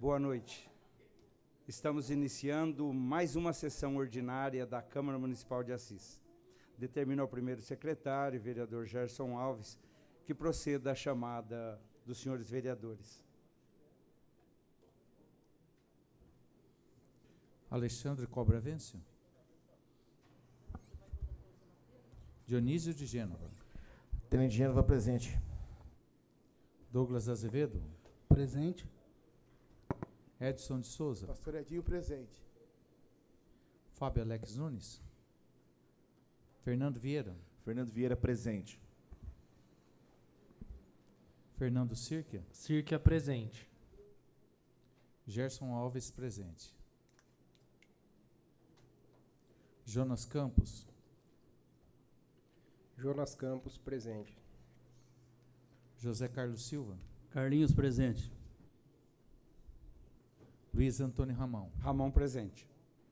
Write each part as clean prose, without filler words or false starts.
Boa noite. Estamos iniciando mais uma sessão ordinária da Câmara Municipal de Assis. Determino ao primeiro secretário, vereador Gerson Alves, que proceda à chamada dos senhores vereadores. Alexandre Cobravencio. Dionísio de Gênova. Tenente Gênova, presente. Douglas Azevedo. Presente. Edson de Souza. Pastor Edinho, presente. Fábio Alex Nunes. Fernando Vieira. Fernando Vieira, presente. Fernando Sirquia. Sirquia, presente. Gerson Alves, presente. Jonas Campos. Jonas Campos, presente. José Carlos Silva. Carlinhos, presente. Luiz Antônio Ramão. Ramão, presente.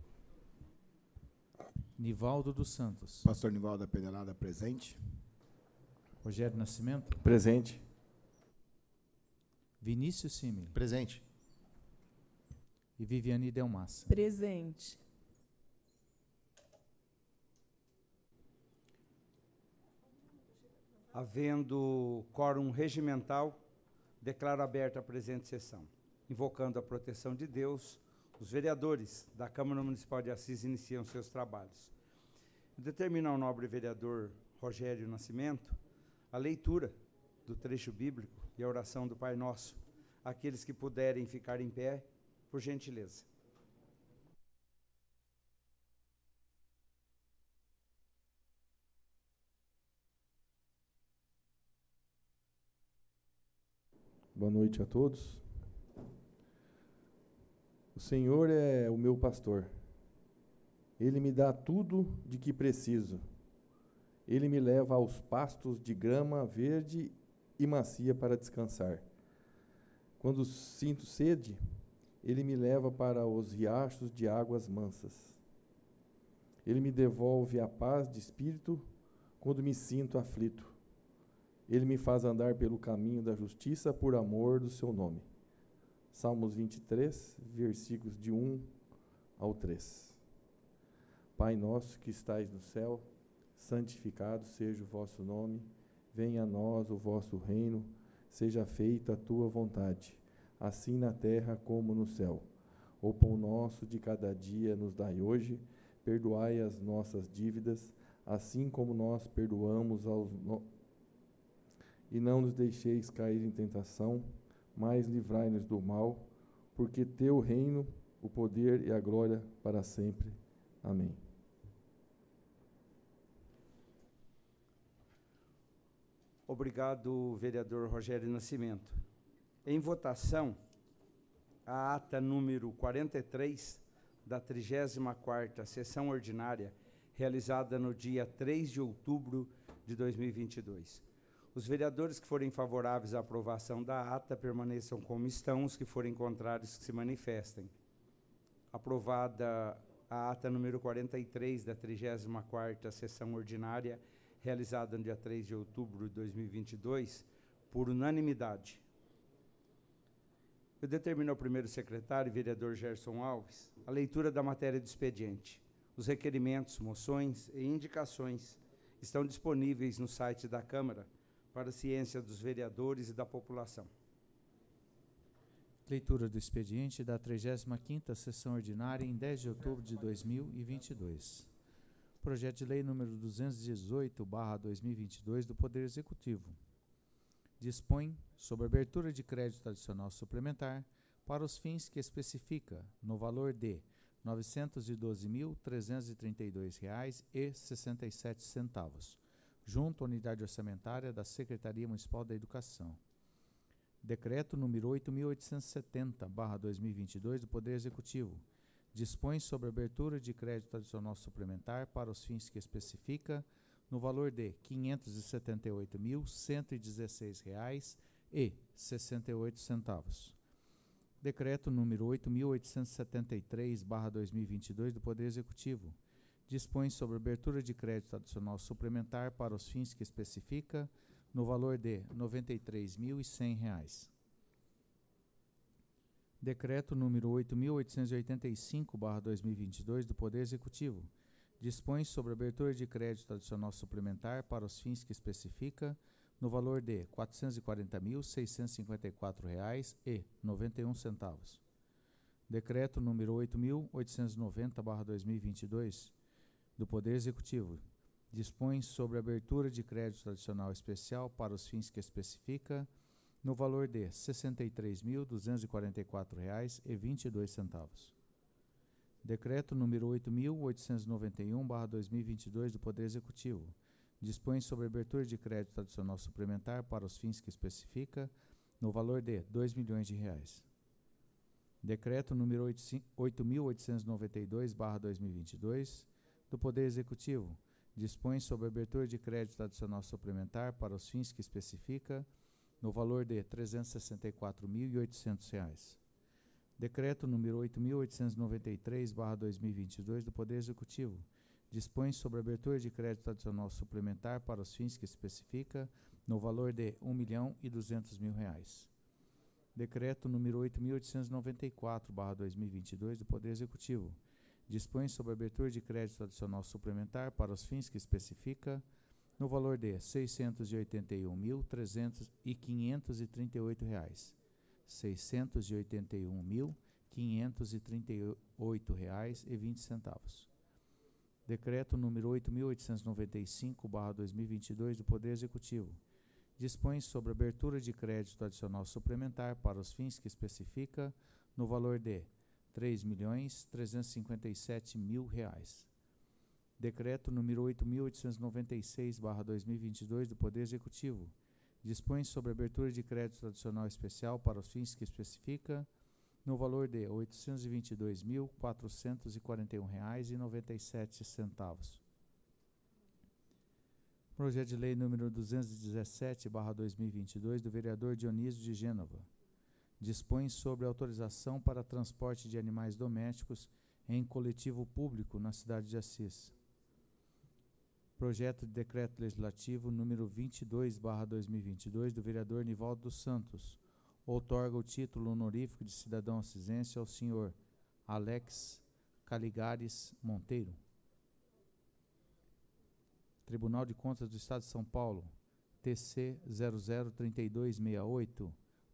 Nivaldo dos Santos. Pastor Nivaldo da Pedelada, presente. Rogério Nascimento. Presente. Vinícius Simile. Presente. E Viviane Delmassa. Presente. Havendo quórum regimental, declaro aberta a presente sessão. Invocando a proteção de Deus, os vereadores da Câmara Municipal de Assis iniciam seus trabalhos. Determino ao nobre vereador Rogério Nascimento a leitura do trecho bíblico e a oração do Pai Nosso. Aqueles que puderem ficar em pé, por gentileza. Boa noite a todos. O Senhor é o meu pastor. Ele me dá tudo de que preciso. Ele me leva aos pastos de grama verde e macia para descansar. Quando sinto sede, ele me leva para os riachos de águas mansas. Ele me devolve a paz de espírito quando me sinto aflito. Ele me faz andar pelo caminho da justiça por amor do seu nome. Salmos 23, versículos de 1 ao 3. Pai nosso que estais no céu, santificado seja o vosso nome. Venha a nós o vosso reino. Seja feita a tua vontade, assim na terra como no céu. O pão nosso de cada dia nos dai hoje. Perdoai as nossas dívidas, assim como nós perdoamos E não nos deixeis cair em tentação, mas livrai-nos do mal, porque teu reino, o poder e a glória para sempre. Amém. Obrigado, vereador Rogério Nascimento. Em votação, a ata número 43 da 34ª sessão ordinária, realizada no dia 3 de outubro de 2022. Os vereadores que forem favoráveis à aprovação da ata permaneçam como estão, os que forem contrários que se manifestem. Aprovada a ata número 43 da 34ª sessão ordinária, realizada no dia 3 de outubro de 2022, por unanimidade. Eu determino ao primeiro secretário, vereador Gerson Alves, a leitura da matéria do expediente. Os requerimentos, moções e indicações estão disponíveis no site da Câmara, para a ciência dos vereadores e da população. Leitura do expediente da 35ª sessão ordinária em 10 de outubro de 2022. Projeto de lei número 218/2022 do Poder Executivo. Dispõe sobre a abertura de crédito adicional suplementar para os fins que especifica no valor de R$ 912.332,67, junto à unidade orçamentária da Secretaria Municipal da Educação. Decreto número 8.870/2022 do Poder Executivo dispõe sobre a abertura de crédito adicional suplementar para os fins que especifica no valor de R$ 578.116,68. Decreto número 8.873/2022 do Poder Executivo dispõe sobre a abertura de crédito adicional suplementar para os fins que especifica no valor de R$ 93.100. Decreto número 8.885/2022 do Poder Executivo dispõe sobre a abertura de crédito adicional suplementar para os fins que especifica no valor de R$ 440.654,91. Decreto número 8.890/2022 do Poder Executivo dispõe sobre a abertura de crédito adicional especial para os fins que especifica no valor de R$ 63.244,22. Decreto número 8.891/2022 do Poder Executivo dispõe sobre a abertura de crédito adicional suplementar para os fins que especifica no valor de R$ 2 milhões. Decreto número 8.892/2022 do Poder Executivo dispõe sobre a abertura de crédito adicional suplementar para os fins que especifica no valor de R$ 364.800. Decreto número 8.893/2022 do Poder Executivo dispõe sobre a abertura de crédito adicional suplementar para os fins que especifica no valor de R$ 1.200.000. Decreto número 8.894/2022 do Poder Executivo dispõe sobre a abertura de crédito adicional suplementar para os fins que especifica no valor de R$ 681.538. R$ 681.538,20. Decreto número 8.895/2022 do Poder Executivo dispõe sobre a abertura de crédito adicional suplementar para os fins que especifica no valor de R$ 3.357.000. Decreto número 8.896/2022 do Poder Executivo dispõe sobre a abertura de crédito adicional especial para os fins que especifica no valor de R$ 822.441,97. Projeto de Lei número 217/2022 do vereador Dionísio de Gênova dispõe sobre autorização para transporte de animais domésticos em coletivo público na cidade de Assis. Projeto de Decreto Legislativo número 22/2022 do vereador Nivaldo dos Santos outorga o título honorífico de cidadão assisense ao senhor Alex Caligares Monteiro. Tribunal de Contas do Estado de São Paulo, TC 003268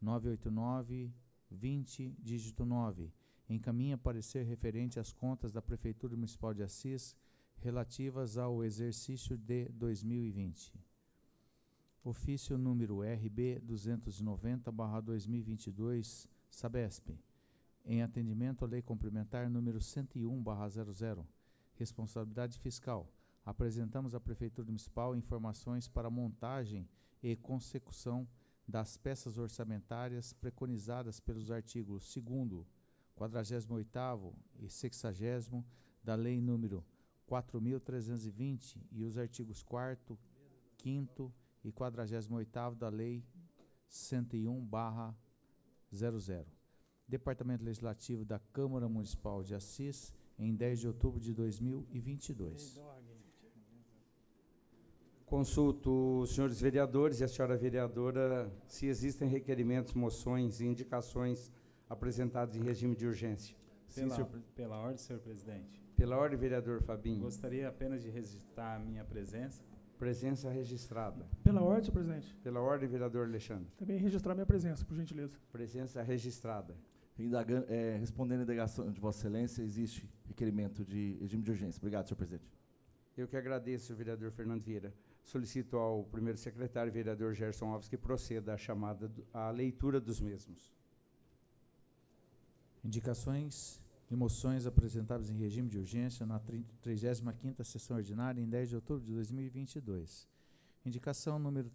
989-20, dígito 9, encaminha parecer referente às contas da Prefeitura Municipal de Assis relativas ao exercício de 2020. Ofício número RB 290/2022, Sabesp, em atendimento à Lei Complementar número 101/00, responsabilidade fiscal. Apresentamos à Prefeitura Municipal informações para a montagem e consecução das peças orçamentárias preconizadas pelos artigos 2º, 48º e 60º da Lei número 4.320 e os artigos 4º, 5º e 48º da Lei 101/00. Departamento Legislativo da Câmara Municipal de Assis, em 10 de outubro de 2022. Consulto os senhores vereadores e a senhora vereadora se existem requerimentos, moções e indicações apresentados em regime de urgência. Sim, pela ordem, senhor presidente. Pela ordem, vereador Fabinho. Gostaria apenas de registrar a minha presença. Presença registrada. Pela ordem, senhor presidente. Pela ordem, vereador Alexandre. Também registrar minha presença, por gentileza. Presença registrada. Respondendo à indagação de Vossa Excelência, existe requerimento de regime de urgência. Obrigado, senhor presidente. Eu que agradeço, vereador Fernando Vieira. Solicito ao primeiro secretário, vereador Gerson Alves, que proceda à chamada, à leitura dos mesmos. Indicações e moções apresentadas em regime de urgência na 35ª sessão ordinária em 10 de outubro de 2022. Indicação número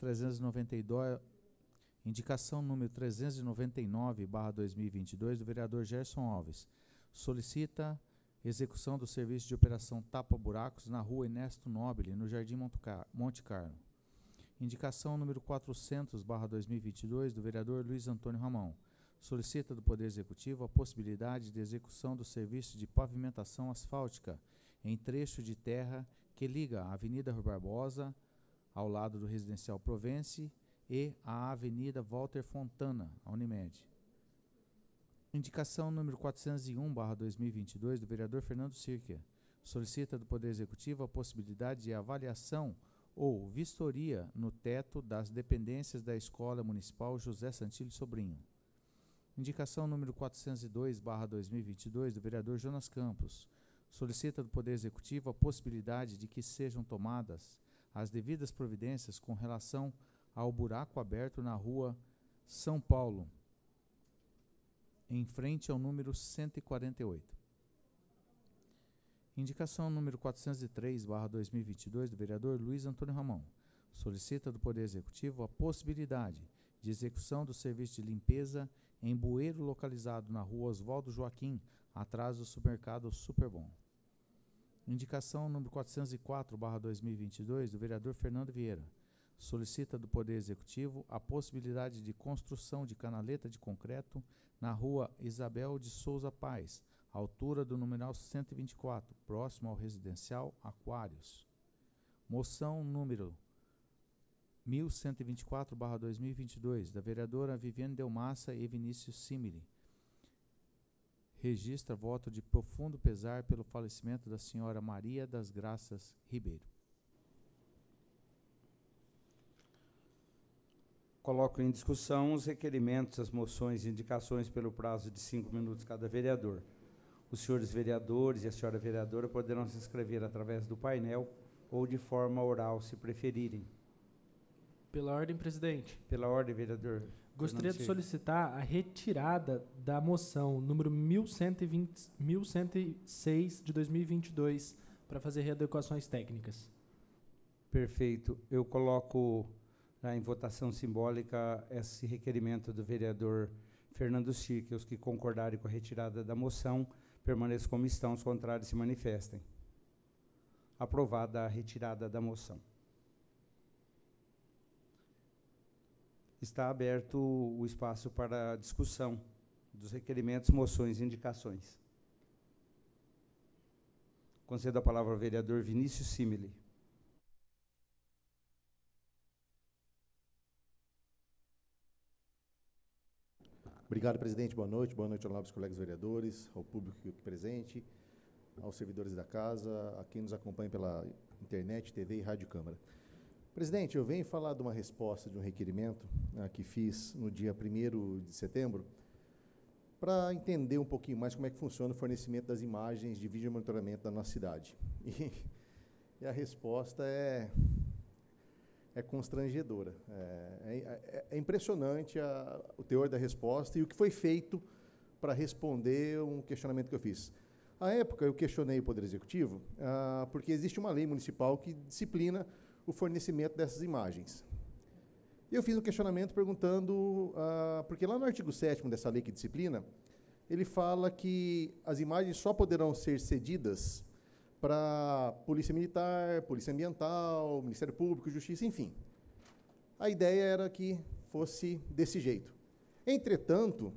399/2022 do vereador Gerson Alves. Solicita execução do serviço de operação tapa-buracos na rua Ernesto Nobile, no Jardim Monte Carlo. Indicação número 400/2022 do vereador Luiz Antônio Ramão. Solicita do Poder Executivo a possibilidade de execução do serviço de pavimentação asfáltica em trecho de terra que liga a Avenida Rui Barbosa, ao lado do Residencial Provence, e a Avenida Walter Fontana, a Unimed. Indicação número 401/2022 do vereador Fernando Sirker. Solicita do Poder Executivo a possibilidade de avaliação ou vistoria no teto das dependências da Escola Municipal José Santilli Sobrinho. Indicação número 402/2022 do vereador Jonas Campos. Solicita do Poder Executivo a possibilidade de que sejam tomadas as devidas providências com relação ao buraco aberto na rua São Paulo, em frente ao número 148. Indicação número 403/2022 do vereador Luiz Antônio Ramão. Solicita do Poder Executivo a possibilidade de execução do serviço de limpeza em bueiro localizado na rua Oswaldo Joaquim, atrás do supermercado Superbom. Indicação número 404/2022 do vereador Fernando Vieira. Solicita do Poder Executivo a possibilidade de construção de canaleta de concreto na rua Isabel de Souza Paz, altura do numeral 124, próximo ao residencial Aquários. Moção número 1124/2022, da vereadora Viviane Delmassa e Vinícius Simili. Registra voto de profundo pesar pelo falecimento da senhora Maria das Graças Ribeiro. Coloco em discussão os requerimentos, as moções e indicações pelo prazo de 5 minutos cada vereador. Os senhores vereadores e a senhora vereadora poderão se inscrever através do painel ou de forma oral, se preferirem. Pela ordem, presidente. Pela ordem, vereador. Gostaria de solicitar a retirada da moção número 1106 de 2022 para fazer readequações técnicas. Perfeito. Eu coloco em votação simbólica esse requerimento do vereador Fernando Sirker. Os que concordarem com a retirada da moção permaneçam como estão, os contrários se manifestem. Aprovada a retirada da moção. Está aberto o espaço para discussão dos requerimentos, moções e indicações. Concedo a palavra ao vereador Vinícius Simili. Obrigado, presidente. Boa noite aos nobres colegas vereadores, ao público aqui presente, aos servidores da casa, a quem nos acompanha pela internet, TV e Rádio Câmara. Presidente, eu venho falar de uma resposta de um requerimento que fiz no dia 1º de setembro, para entender um pouquinho mais como é que funciona o fornecimento das imagens de vídeo monitoramento da nossa cidade. E a resposta é constrangedora. É impressionante o teor da resposta e o que foi feito para responder um questionamento que eu fiz. À época, eu questionei o Poder Executivo, porque existe uma lei municipal que disciplina o fornecimento dessas imagens. E eu fiz um questionamento perguntando, porque lá no artigo 7º dessa lei que disciplina, ele fala que as imagens só poderão ser cedidas para Polícia Militar, Polícia Ambiental, Ministério Público, Justiça, enfim. A ideia era que fosse desse jeito. Entretanto,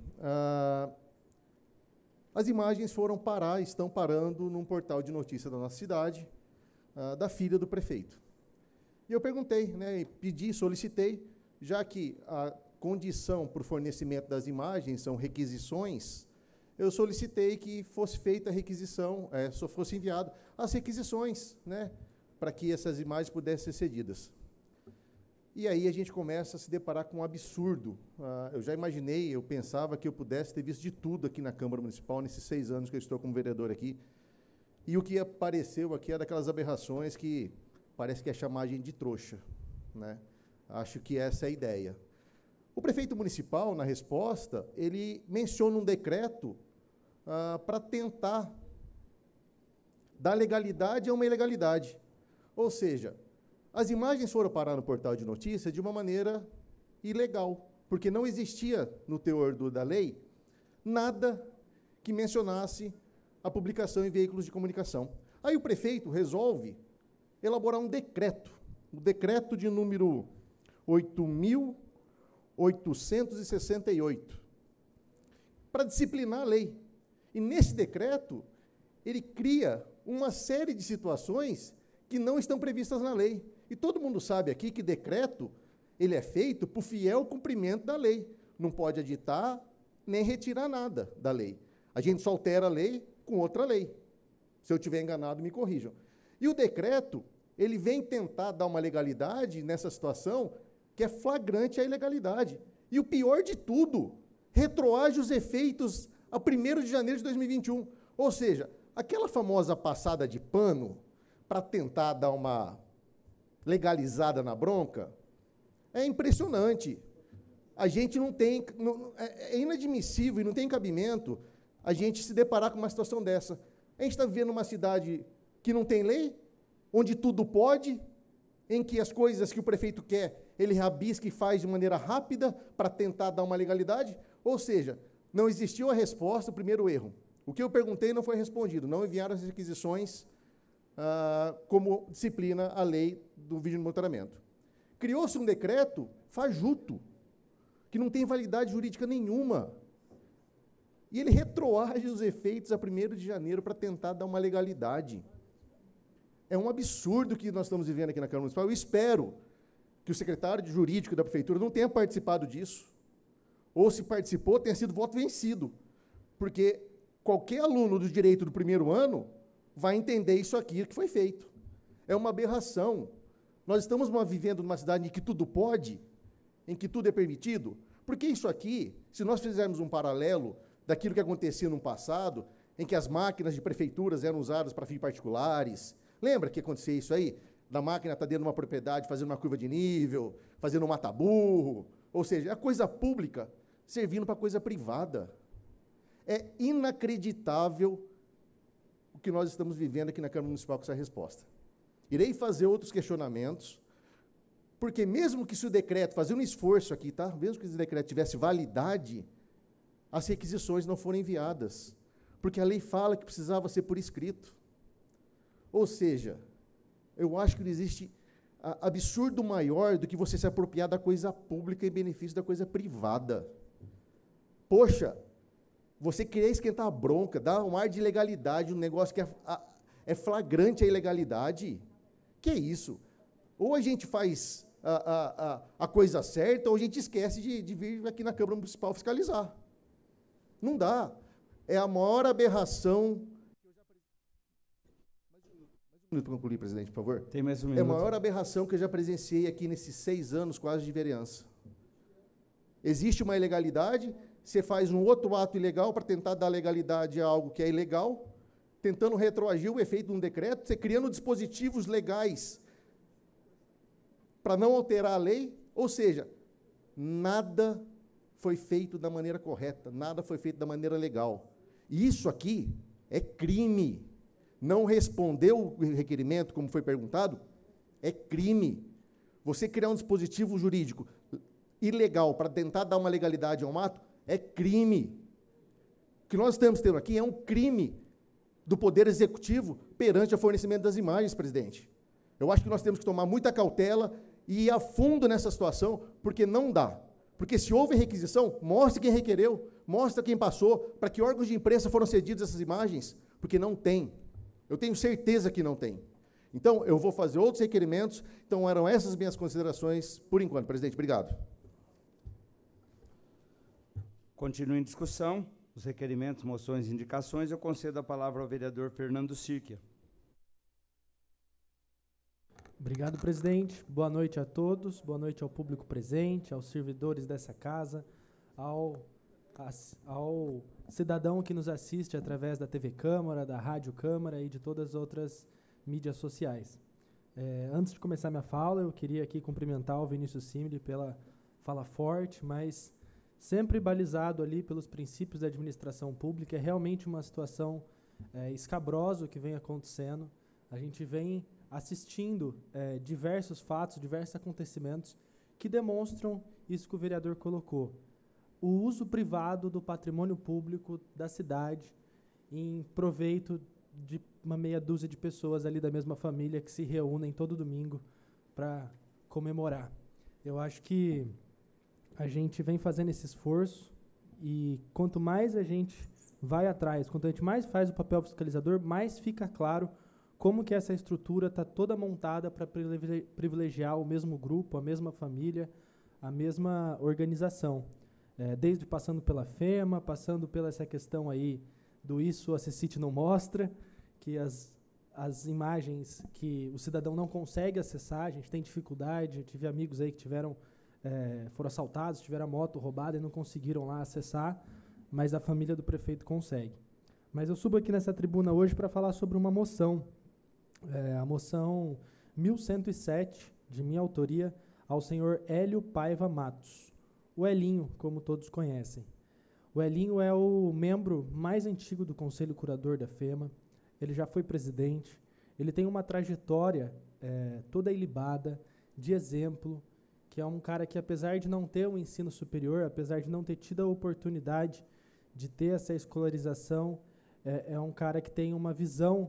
as imagens estão parando num portal de notícia da nossa cidade, da filha do prefeito. E eu perguntei, né, solicitei, já que a condição para o fornecimento das imagens são requisições, eu solicitei que fosse feita a requisição, só fosse enviado as requisições, né, para que essas imagens pudessem ser cedidas. E aí a gente começa a se deparar com um absurdo. Eu já imaginei, eu pensava que eu pudesse ter visto de tudo aqui na Câmara Municipal, nesses 6 anos que eu estou como vereador aqui, e o que apareceu aqui é daquelas aberrações que parece que é chamar a gente de trouxa, né? Acho que essa é a ideia. O prefeito municipal, na resposta, ele menciona um decreto para tentar dar legalidade a uma ilegalidade. Ou seja, as imagens foram parar no portal de notícia de uma maneira ilegal, porque não existia no teor da lei nada que mencionasse a publicação em veículos de comunicação. Aí o prefeito resolve elaborar um decreto, o decreto de número 8.868, para disciplinar a lei. E nesse decreto, ele cria uma série de situações que não estão previstas na lei. E todo mundo sabe aqui que decreto, ele é feito por fiel cumprimento da lei. Não pode aditar, nem retirar nada da lei. A gente só altera a lei com outra lei. Se eu estiver enganado, me corrijam. E o decreto, ele vem tentar dar uma legalidade nessa situação que é flagrante a ilegalidade. E o pior de tudo, retroage os efeitos a 1º de janeiro de 2021. Ou seja, aquela famosa passada de pano para tentar dar uma legalizada na bronca é impressionante. A gente não tem... é inadmissível e não tem cabimento a gente se deparar com uma situação dessa. A gente está vivendo numa cidade que não tem lei, onde tudo pode, em que as coisas que o prefeito quer, ele rabisca e faz de maneira rápida para tentar dar uma legalidade. Ou seja, não existiu a resposta, o primeiro erro. O que eu perguntei não foi respondido, não enviaram as requisições como disciplina a lei do vídeo de monitoramento. Criou-se um decreto fajuto, que não tem validade jurídica nenhuma. E ele retroage os efeitos a 1º de janeiro para tentar dar uma legalidade. É um absurdo que nós estamos vivendo aqui na Câmara Municipal. Eu espero que o secretário de jurídico da Prefeitura não tenha participado disso, ou se participou, tenha sido voto vencido, porque qualquer aluno do direito do 1º ano vai entender isso aqui que foi feito. É uma aberração. Nós estamos vivendo numa cidade em que tudo pode, em que tudo é permitido, porque isso aqui, se nós fizermos um paralelo daquilo que acontecia no passado, em que as máquinas de prefeituras eram usadas para fins particulares, lembra que acontecia isso aí? Da máquina estar dentro de uma propriedade, fazendo uma curva de nível, fazendo um mata-burro, ou seja, a coisa pública servindo para coisa privada. É inacreditável o que nós estamos vivendo aqui na Câmara Municipal com essa resposta. Irei fazer outros questionamentos, porque mesmo que se o decreto, fazer um esforço aqui, tá? Mesmo que esse decreto tivesse validade, as requisições não foram enviadas, porque a lei fala que precisava ser por escrito. Ou seja, eu acho que não existe absurdo maior do que você se apropriar da coisa pública em benefício da coisa privada. Poxa, você querer esquentar a bronca, dar um ar de ilegalidade, um negócio que é flagrante a ilegalidade. Que é isso? Ou a gente faz a coisa certa, ou a gente esquece de vir aqui na Câmara Municipal fiscalizar. Não dá. É a maior aberração... Mais um minuto para concluir, presidente, por favor. Tem mais um minuto. É a maior aberração que eu já presenciei aqui nesses 6 anos quase de vereança. Existe uma ilegalidade, você faz um outro ato ilegal para tentar dar legalidade a algo que é ilegal, tentando retroagir o efeito de um decreto, você criando dispositivos legais para não alterar a lei, ou seja, nada foi feito da maneira correta, nada foi feito da maneira legal. E isso aqui é crime. Não respondeu o requerimento, como foi perguntado, é crime. Você criar um dispositivo jurídico ilegal para tentar dar uma legalidade a um ato, é crime. O que nós estamos tendo aqui é um crime do Poder Executivo perante o fornecimento das imagens, presidente. Eu acho que nós temos que tomar muita cautela e ir a fundo nessa situação, porque não dá. Porque se houve requisição, mostre quem requereu, mostre quem passou, para que órgãos de imprensa foram cedidos essas imagens, porque não tem. Eu tenho certeza que não tem. Então, eu vou fazer outros requerimentos. Então, eram essas minhas considerações por enquanto. Presidente, obrigado. Continua em discussão. Os requerimentos, moções e indicações. Eu concedo a palavra ao vereador Fernando Sirkia. Obrigado, presidente. Boa noite a todos. Boa noite ao público presente, aos servidores dessa casa, ao cidadão que nos assiste através da TV Câmara, da Rádio Câmara e de todas as outras mídias sociais. Antes de começar minha fala, eu queria aqui cumprimentar o Vinícius Simile pela fala forte, mas sempre balizado ali pelos princípios da administração pública. É realmente uma situação escabrosa o que vem acontecendo. A gente vem assistindo diversos fatos, diversos acontecimentos que demonstram isso que o vereador colocou. O uso privado do patrimônio público da cidade em proveito de uma meia dúzia de pessoas ali da mesma família que se reúnem todo domingo para comemorar. Eu acho que a gente vem fazendo esse esforço e quanto mais a gente vai atrás, quanto a gente mais faz o papel fiscalizador, mais fica claro como que essa estrutura está toda montada para privilegiar o mesmo grupo, a mesma família, a mesma organização. desde passando pela FEMA, passando pela essa questão aí do isso a CECIT não mostra, que as imagens que o cidadão não consegue acessar, a gente tem dificuldade, eu tive amigos aí que foram assaltados, tiveram a moto roubada e não conseguiram lá acessar, mas a família do prefeito consegue. Mas eu subo aqui nessa tribuna hoje para falar sobre uma moção, a moção 1107, de minha autoria, ao senhor Hélio Paiva Matos, o Elinho, como todos conhecem. O Elinho é o membro mais antigo do Conselho Curador da FEMA, ele já foi presidente, ele tem uma trajetória toda ilibada, de exemplo, que é um cara que, apesar de não ter um ensino superior, apesar de não ter tido a oportunidade de ter essa escolarização, é um cara que tem uma visão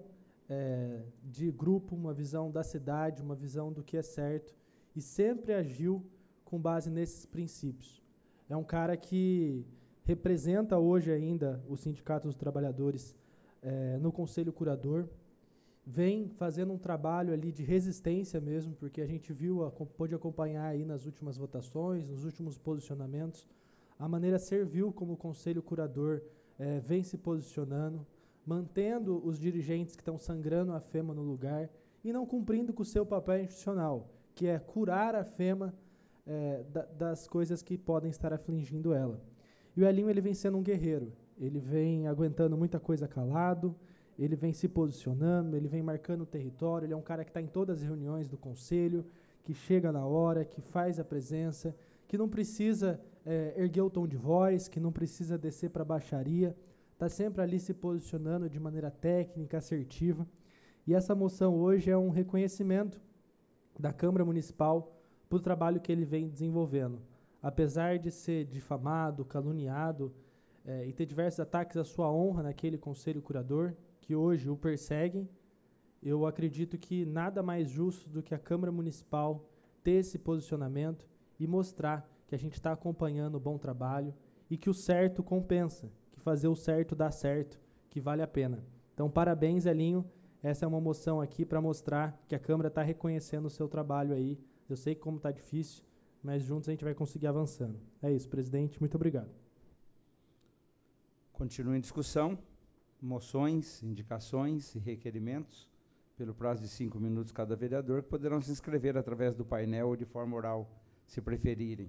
de grupo, uma visão da cidade, uma visão do que é certo, e sempre agiu com base nesses princípios. É um cara que representa hoje ainda o Sindicato dos Trabalhadores no Conselho Curador, vem fazendo um trabalho ali de resistência mesmo, porque a gente pôde acompanhar aí nas últimas votações, nos últimos posicionamentos, a maneira servil como o Conselho Curador vem se posicionando, mantendo os dirigentes que estão sangrando a FEMA no lugar e não cumprindo com o seu papel institucional, que é curar a FEMA das coisas que podem estar afligindo ela. E o Elinho, ele vem sendo um guerreiro, ele vem aguentando muita coisa calado, ele vem se posicionando, ele vem marcando o território, ele é um cara que está em todas as reuniões do Conselho, que chega na hora, que faz a presença, que não precisa erguer o tom de voz, que não precisa descer para a baixaria, está sempre ali se posicionando de maneira técnica, assertiva. E essa moção hoje é um reconhecimento da Câmara Municipal para o trabalho que ele vem desenvolvendo. Apesar de ser difamado, caluniado e ter diversos ataques à sua honra naquele Conselho Curador, que hoje o perseguem, eu acredito que nada mais justo do que a Câmara Municipal ter esse posicionamento e mostrar que a gente está acompanhando o bom trabalho e que o certo compensa, que fazer o certo dá certo, que vale a pena. Então, parabéns, Elinho. Essa é uma moção aqui para mostrar que a Câmara está reconhecendo o seu trabalho aí. Eu sei como está difícil, mas juntos a gente vai conseguir avançando. É isso, presidente. Muito obrigado. Continua em discussão. Moções, indicações e requerimentos, pelo prazo de 5 minutos cada vereador, que poderão se inscrever através do painel ou de forma oral, se preferirem.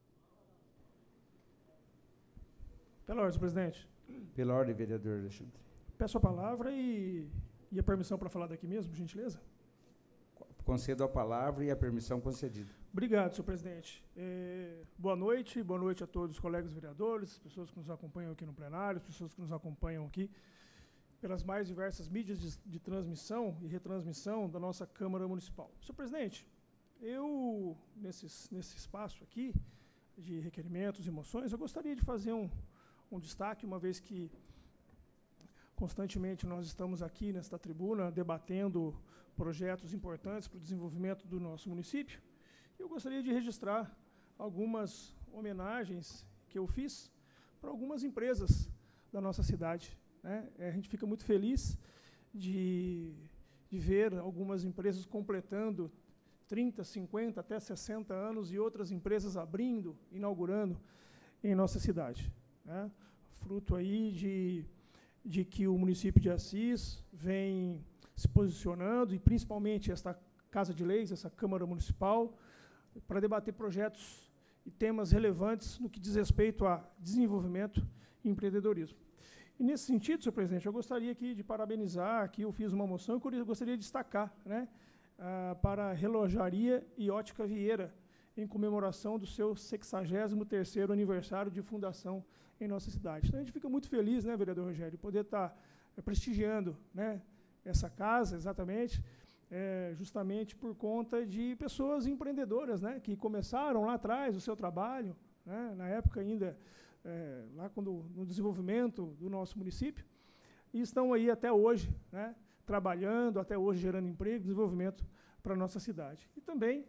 Pela ordem, presidente. Pela ordem, vereador Alexandre. Peço a palavra e a permissão para falar daqui mesmo, por gentileza. Concedo a palavra e a permissão concedida. Obrigado, senhor presidente. Boa noite a todos os colegas vereadores, as pessoas que nos acompanham aqui no plenário, as pessoas que nos acompanham aqui pelas mais diversas mídias de transmissão e retransmissão da nossa Câmara Municipal. Senhor presidente, eu, nesse espaço aqui, de requerimentos e moções, eu gostaria de fazer um destaque, uma vez que constantemente nós estamos aqui nesta tribuna debatendo projetos importantes para o desenvolvimento do nosso município. Eu gostaria de registrar algumas homenagens que eu fiz para algumas empresas da nossa cidade, né? A gente fica muito feliz de ver algumas empresas completando 30, 50, até 60 anos e outras empresas abrindo, inaugurando em nossa cidade, né? Fruto aí de que o município de Assis vem se posicionando, e principalmente esta Casa de Leis, essa Câmara Municipal, para debater projetos e temas relevantes no que diz respeito a desenvolvimento e empreendedorismo. E, nesse sentido, senhor presidente, eu gostaria aqui de parabenizar, aqui eu fiz uma moção, eu gostaria de destacar, né, para a Relojaria e Ótica Vieira, em comemoração do seu 63º aniversário de fundação em nossa cidade. Então, a gente fica muito feliz, né, vereador Rogério, de poder estar prestigiando, né, essa casa, exatamente, justamente por conta de pessoas empreendedoras, né, que começaram lá atrás o seu trabalho, né, na época ainda, lá no desenvolvimento do nosso município, e estão aí até hoje, né, trabalhando, até hoje gerando emprego, desenvolvimento para a nossa cidade. E também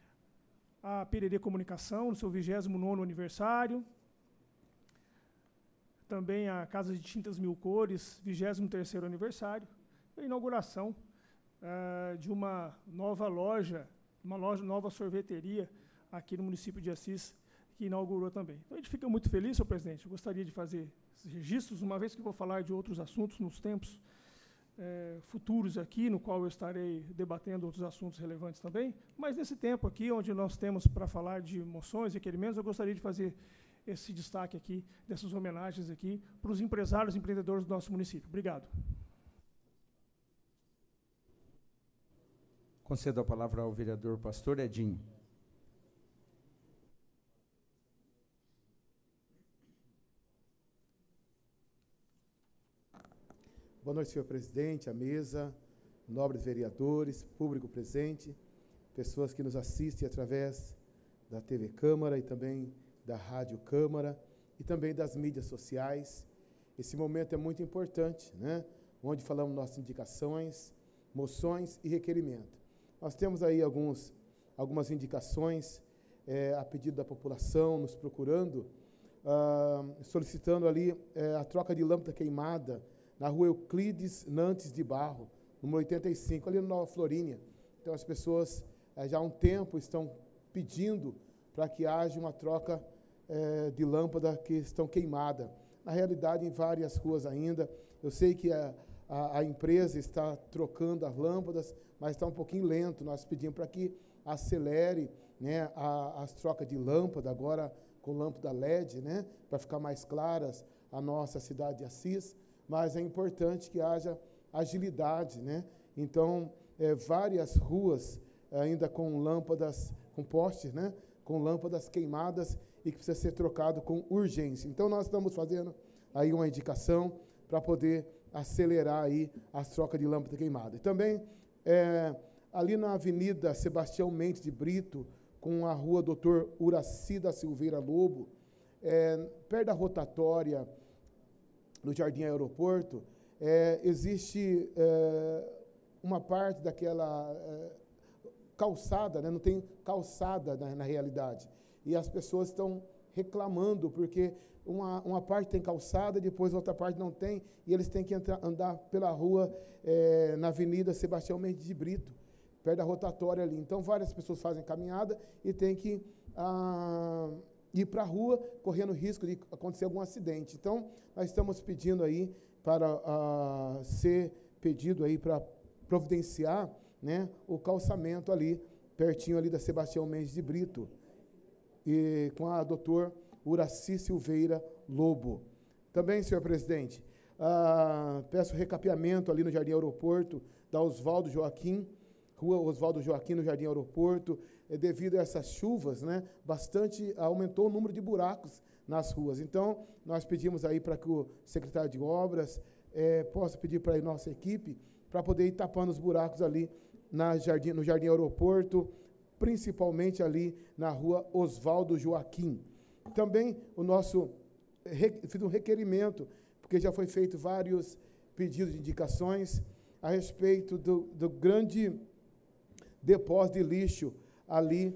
a Pererê Comunicação, no seu 29º aniversário, também a Casa de Tintas Mil Cores, 23º aniversário, a inauguração de uma nova loja, nova sorveteria aqui no município de Assis, que inaugurou também. Então, a gente fica muito feliz, senhor presidente. Eu gostaria de fazer esses registros, uma vez que vou falar de outros assuntos nos tempos futuros aqui, no qual eu estarei debatendo outros assuntos relevantes também, mas nesse tempo aqui, onde nós temos para falar de moções e requerimentos, eu gostaria de fazer esse destaque aqui, dessas homenagens aqui, para os empresários e empreendedores do nosso município. Obrigado. Concedo a palavra ao vereador Pastor Edinho. Boa noite, senhor presidente, a mesa, nobres vereadores, público presente, pessoas que nos assistem através da TV Câmara e também da Rádio Câmara e também das mídias sociais. Esse momento é muito importante, né? Onde falamos nossas indicações, moções e requerimento. Nós temos aí algumas indicações a pedido da população, nos procurando, solicitando ali a troca de lâmpada queimada na rua Euclides Nantes de Barro, número 85, ali no Nova Florínia. Então, as pessoas já há um tempo estão pedindo para que haja uma troca de lâmpada que estão queimada. Na realidade, em várias ruas ainda, eu sei que a empresa está trocando as lâmpadas, mas está um pouquinho lento. Nós pedimos para que acelere, né, as trocas de lâmpada, agora com lâmpada LED, né, para ficar mais claras a nossa cidade de Assis, mas é importante que haja agilidade, né? Então, várias ruas ainda com lâmpadas, com postes, né, com lâmpadas queimadas e que precisa ser trocado com urgência. Então, nós estamos fazendo aí uma indicação para poder acelerar aí as trocas de lâmpada queimada. E também, ali na Avenida Sebastião Mendes de Brito, com a rua Dr. Uraci da Silveira Lobo, perto da rotatória, no Jardim Aeroporto, existe uma parte daquela calçada, né? Não tem calçada na realidade. E as pessoas estão reclamando, porque uma parte tem calçada, depois a outra parte não tem, e eles têm que andar pela rua, na Avenida Sebastião Mendes de Brito, perto da rotatória ali. Então, várias pessoas fazem caminhada e têm que ir para a rua, correndo risco de acontecer algum acidente. Então, nós estamos pedindo aí para ser pedido aí para providenciar, né, o calçamento ali, pertinho ali da Sebastião Mendes de Brito, e com a doutor Uraci Silveira Lobo. Também, senhor presidente, peço recapeamento ali no Jardim Aeroporto, da Oswaldo Joaquim, rua Oswaldo Joaquim, no Jardim Aeroporto, devido a essas chuvas, né, aumentou o número de buracos nas ruas. Então, nós pedimos aí para que o secretário de Obras possa pedir para a nossa equipe para poder ir tapando os buracos ali no Jardim Aeroporto, principalmente ali na rua Oswaldo Joaquim. Também fiz um requerimento, porque já foi feito vários pedidos de indicações a respeito do grande depósito de lixo ali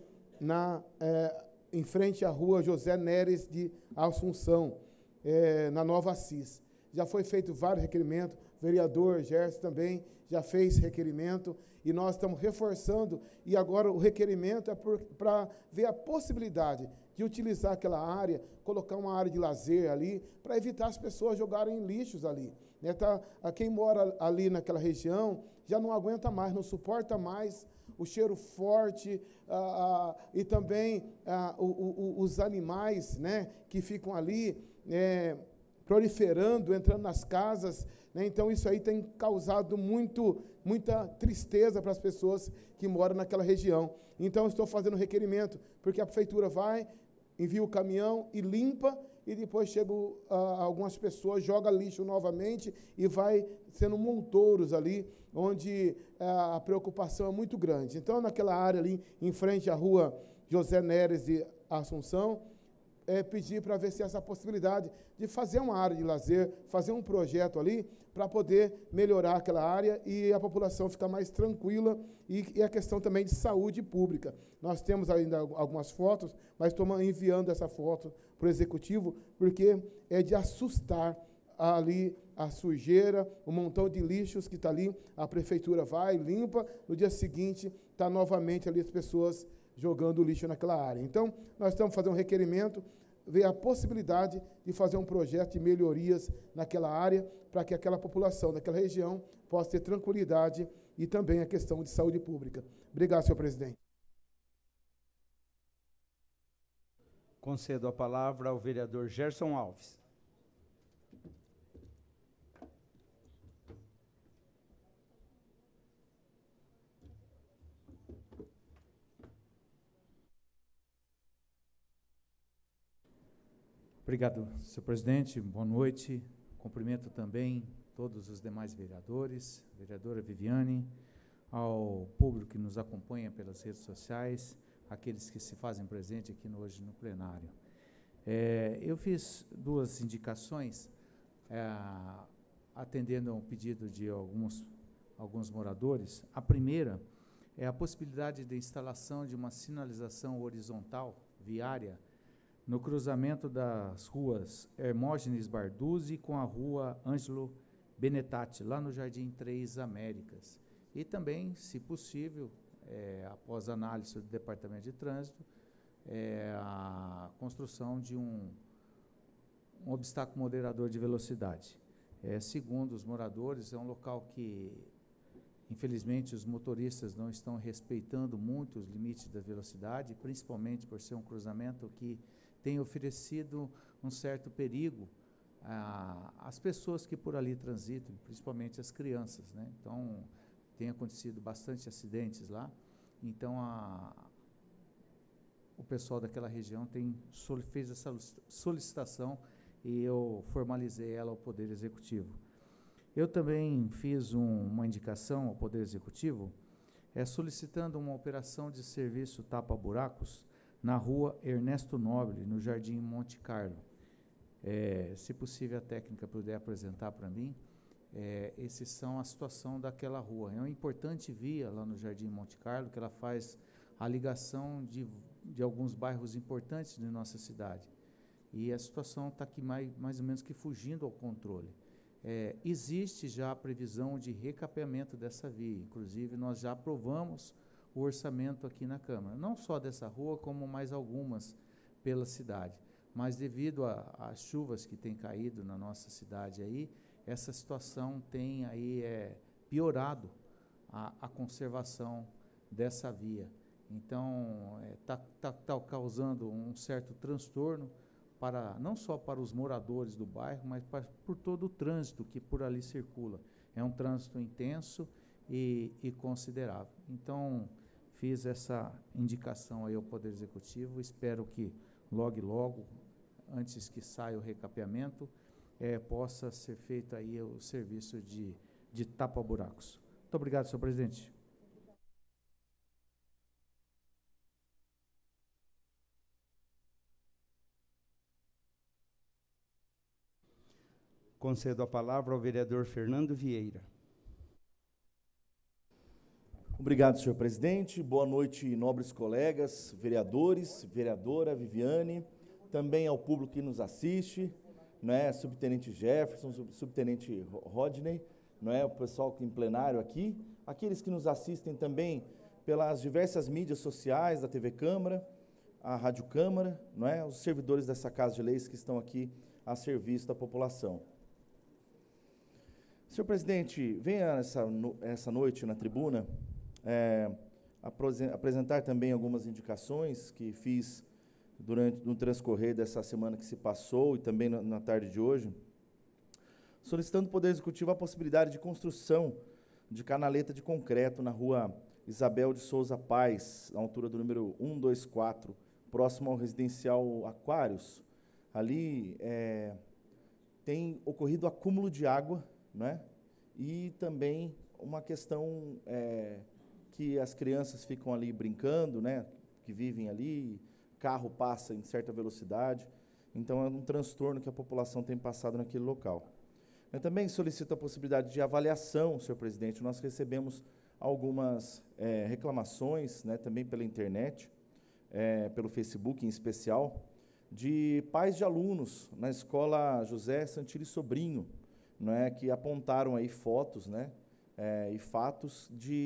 em frente à rua José Neres de Assunção, na Nova Assis. Já foi feito vários requerimentos, o vereador Gerson também já fez requerimento, e nós estamos reforçando, e agora o requerimento é para ver a possibilidade de utilizar aquela área, colocar uma área de lazer ali, para evitar as pessoas jogarem lixos ali. Né? Quem mora ali naquela região já não aguenta mais, não suporta mais o cheiro forte, e também os animais, né, que ficam ali proliferando, entrando nas casas, né? Então, isso aí tem causado muita tristeza para as pessoas que moram naquela região. Então, estou fazendo requerimento, porque a prefeitura envia o caminhão e limpa, e depois chegam algumas pessoas, jogam lixo novamente, e vai sendo montouros ali, onde a preocupação é muito grande. Então, naquela área ali, em frente à rua José Neres de Assunção, pedir para ver se essa possibilidade de fazer uma área de lazer, fazer um projeto ali, para poder melhorar aquela área e a população ficar mais tranquila, e a questão também de saúde pública. Nós temos ainda algumas fotos, mas estamos enviando essa foto para o Executivo, porque é de assustar ali a sujeira, o montão de lixos que está ali, a prefeitura vai, limpa, no dia seguinte está novamente ali as pessoas jogando lixo naquela área. Então, nós estamos fazendo um requerimento, ver a possibilidade de fazer um projeto de melhorias naquela área, para que aquela população daquela região possa ter tranquilidade e também a questão de saúde pública. Obrigado, senhor presidente. Concedo a palavra ao vereador Gerson Alves. Obrigado, senhor presidente. Boa noite. Cumprimento também todos os demais vereadores, vereadora Viviane, ao público que nos acompanha pelas redes sociais, aqueles que se fazem presente aqui hoje no plenário. Eu fiz duas indicações, atendendo a um pedido de alguns moradores. A primeira é a possibilidade de instalação de uma sinalização horizontal viária no cruzamento das ruas Hermógenes Barduzzi com a rua Ângelo Benetati, lá no Jardim Três Américas. E também, se possível, após análise do Departamento de Trânsito, a construção de um obstáculo moderador de velocidade. Segundo os moradores, é um local que, infelizmente, os motoristas não estão respeitando muito os limites da velocidade, principalmente por ser um cruzamento que tem oferecido um certo perigo às pessoas que por ali transitam, principalmente as crianças, né? Então, tem acontecido bastante acidentes lá. Então, o pessoal daquela região fez essa solicitação e eu formalizei ela ao Poder Executivo. Eu também fiz uma indicação ao Poder Executivo, solicitando uma operação de serviço tapa-buracos na rua Ernesto Nobre, no Jardim Monte Carlo. Se possível, a técnica puder apresentar para mim, esses são a situação daquela rua. É uma importante via lá no Jardim Monte Carlo, que ela faz a ligação de alguns bairros importantes de nossa cidade. E a situação está aqui mais ou menos que fugindo ao controle. Existe já a previsão de recapeamento dessa via, inclusive nós já aprovamos o orçamento aqui na Câmara, não só dessa rua, como mais algumas pela cidade. Mas devido às chuvas que têm caído na nossa cidade aí, essa situação tem aí piorado a conservação dessa via. Então, está causando um certo transtorno, não só para os moradores do bairro, mas por todo o trânsito que por ali circula. É um trânsito intenso e considerável. Então, fiz essa indicação aí ao Poder Executivo, espero que logo, antes que saia o recapeamento, possa ser feito aí o serviço de tapa-buracos. Muito obrigado, senhor presidente. Concedo a palavra ao vereador Fernando Vieira. Obrigado, senhor presidente. Boa noite, nobres colegas, vereadores, vereadora Viviane, também ao público que nos assiste, né, subtenente Jefferson, subtenente Rodney, o pessoal em plenário aqui, aqueles que nos assistem também pelas diversas mídias sociais da TV Câmara, a Rádio Câmara, os servidores dessa Casa de Leis que estão aqui a serviço da população. Senhor presidente, venha essa noite na tribuna apresentar também algumas indicações que fiz no transcorrer dessa semana que se passou e também na tarde de hoje, solicitando ao Poder Executivo a possibilidade de construção de canaleta de concreto na rua Isabel de Souza Paz, na altura do número 124, próximo ao residencial Aquários. Ali tem ocorrido acúmulo de água, e também uma questão que as crianças ficam ali brincando, que vivem ali, carro passa em certa velocidade, então é um transtorno que a população tem passado naquele local. Eu também solicito a possibilidade de avaliação, senhor presidente. Nós recebemos algumas reclamações, também pela internet, pelo Facebook em especial, de pais de alunos na escola José Santiri Sobrinho, que apontaram aí fotos, e fatos de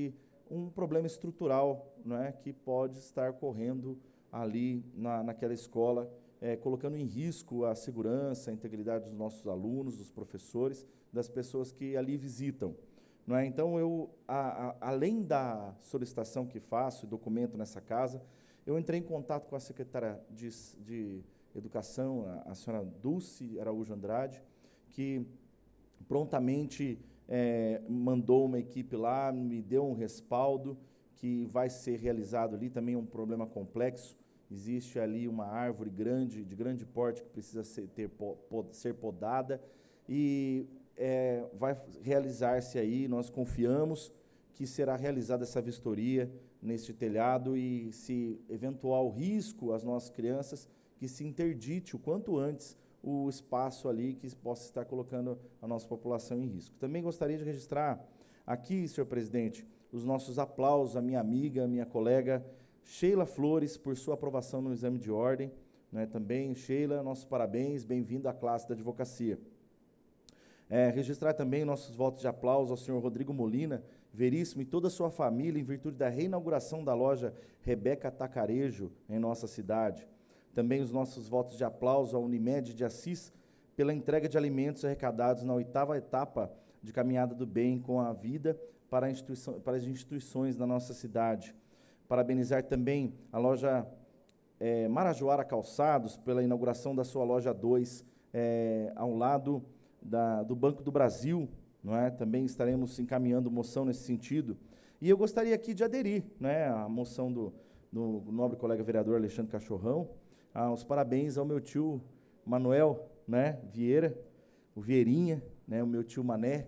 um problema estrutural, não é, que pode estar ocorrendo ali naquela escola, colocando em risco a segurança, a integridade dos nossos alunos, dos professores, das pessoas que ali visitam. Não é? Então, além da solicitação que faço e documento nessa casa, eu entrei em contato com a secretária de Educação, a senhora Dulce Araújo Andrade, que prontamente mandou uma equipe lá, me deu um respaldo, que vai ser realizado ali, também é um problema complexo, existe ali uma árvore grande, de grande porte, que precisa ser podada, e vai realizar-se aí, nós confiamos que será realizada essa vistoria neste telhado, e se eventual risco às nossas crianças, que se interdite o quanto antes o espaço ali que possa estar colocando a nossa população em risco. Também gostaria de registrar aqui, senhor presidente, os nossos aplausos à minha amiga, minha colega Sheila Flores, por sua aprovação no exame de ordem. Né? Também, Sheila, nossos parabéns, bem-vindo à classe da advocacia. Registrar também nossos votos de aplauso ao senhor Rodrigo Molina, Veríssimo, e toda a sua família, em virtude da reinauguração da loja Rebeca Tacarejo, em nossa cidade. Também os nossos votos de aplauso à Unimed de Assis, pela entrega de alimentos arrecadados na 8ª etapa de Caminhada do Bem com a Vida para as instituições da nossa cidade. Parabenizar também a loja Marajoara Calçados, pela inauguração da sua loja 2, ao lado do Banco do Brasil, não é? Também estaremos encaminhando moção nesse sentido. E eu gostaria aqui de aderir, né, à moção do nobre colega vereador Alexandre Cachorrão, os parabéns ao meu tio Manuel, né, Vieira, o Vieirinha, né, o meu tio Mané,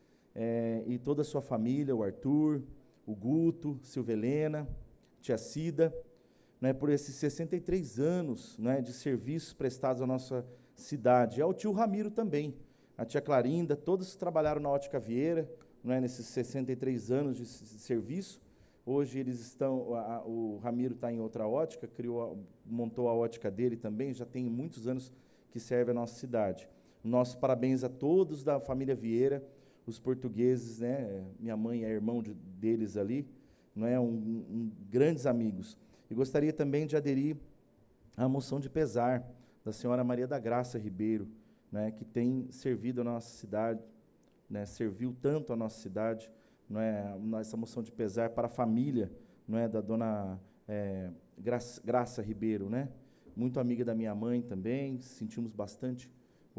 e toda a sua família, o Arthur, o Guto, Silvelena, tia Cida, né, por esses 63 anos, né, de serviços prestados à nossa cidade. E ao tio Ramiro também, a tia Clarinda, todos que trabalharam na Ótica Vieira, né, nesses 63 anos de serviço. Hoje eles estão, o Ramiro está em outra ótica, montou a ótica dele também, já tem muitos anos que serve a nossa cidade. Nossos parabéns a todos da família Vieira, os portugueses, né, minha mãe é irmão deles ali, não é, grandes amigos. E gostaria também de aderir à moção de pesar da senhora Maria da Graça Ribeiro, né, que tem servido a nossa cidade, né, serviu tanto a nossa cidade, não é, essa moção de pesar para a família, não é, da dona Graça Ribeiro, né, muito amiga da minha mãe também, sentimos bastante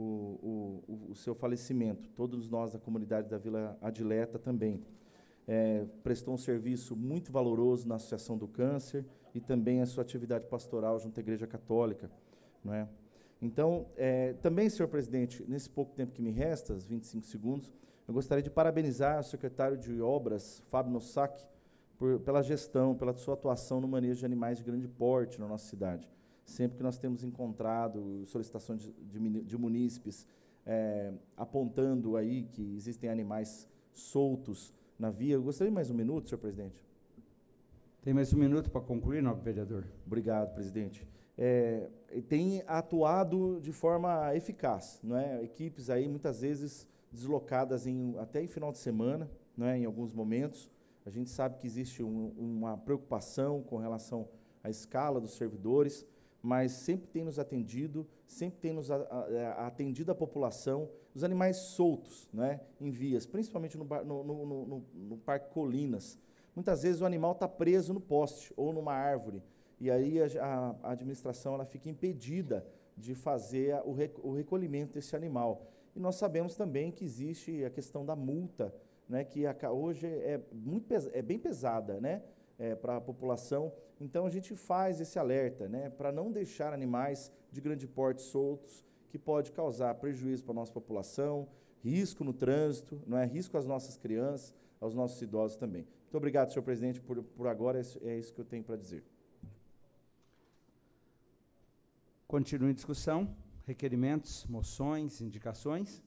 o seu falecimento, todos nós da comunidade da Vila Adileta também. Prestou um serviço muito valoroso na Associação do Câncer e também a sua atividade pastoral junto à Igreja Católica, não é? Então, também, senhor presidente, nesse pouco tempo que me resta, os 25 segundos, eu gostaria de parabenizar o secretário de Obras, Fábio Nossac, pela gestão, pela sua atuação no manejo de animais de grande porte na nossa cidade. Sempre que nós temos encontrado solicitações de munícipes apontando aí que existem animais soltos na via. Eu gostaria de mais um minuto, senhor presidente. Tem mais um minuto para concluir, nobre vereador. Obrigado, presidente. Tem atuado de forma eficaz, não é? Equipes aí muitas vezes deslocadas até em final de semana, não é? Em alguns momentos. A gente sabe que existe uma preocupação com relação à escala dos servidores, mas sempre tem nos atendido, sempre tem nos atendido a população, os animais soltos, né, em vias, principalmente no Parque Colinas. Muitas vezes o animal está preso no poste ou numa árvore, e aí a administração ela fica impedida de fazer o recolhimento desse animal. E nós sabemos também que existe a questão da multa, né, que hoje é bem pesada, né, para a população. Então, a gente faz esse alerta, né, para não deixar animais de grande porte soltos, que pode causar prejuízo para a nossa população, risco no trânsito, não é, risco às nossas crianças, aos nossos idosos também. Muito obrigado, senhor presidente, por agora, é isso que eu tenho para dizer. Continue em discussão, requerimentos, moções, indicações.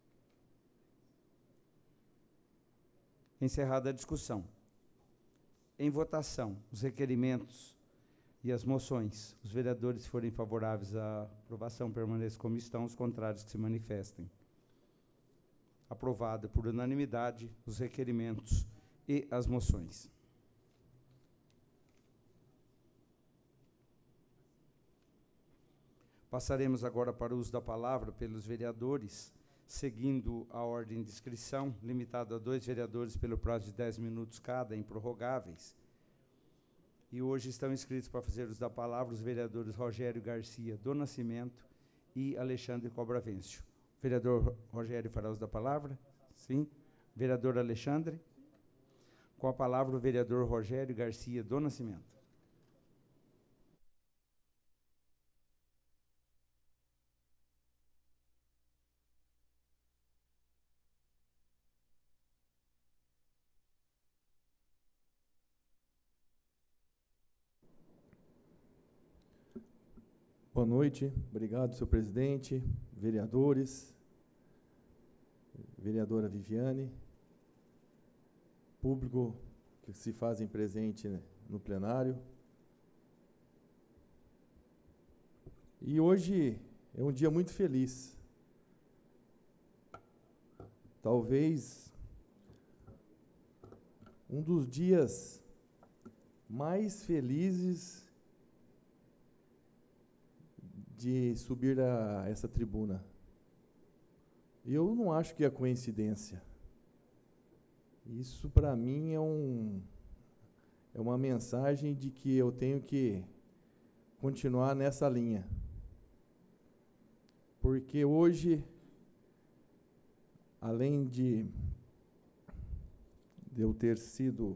Encerrada a discussão. Em votação, os requerimentos e as moções. Os vereadores que forem favoráveis à aprovação permaneçam como estão, os contrários que se manifestem. Aprovado por unanimidade os requerimentos e as moções. Passaremos agora para o uso da palavra pelos vereadores, seguindo a ordem de inscrição, limitada a 2 vereadores pelo prazo de 10 minutos cada, improrrogáveis. E hoje estão inscritos para fazer uso da palavra os vereadores Rogério Garcia do Nascimento e Alexandre Cobravencio. O vereador Rogério fará uso da palavra? Sim. Vereador Alexandre? Com a palavra o vereador Rogério Garcia do Nascimento. Boa noite, obrigado, senhor presidente, vereadores, vereadora Viviane, público que se fazem presente no plenário. E hoje é um dia muito feliz. Talvez um dos dias mais felizes de subir a essa tribuna. Eu não acho que é coincidência. Isso, para mim, é uma mensagem de que eu tenho que continuar nessa linha. Porque hoje, além de eu ter sido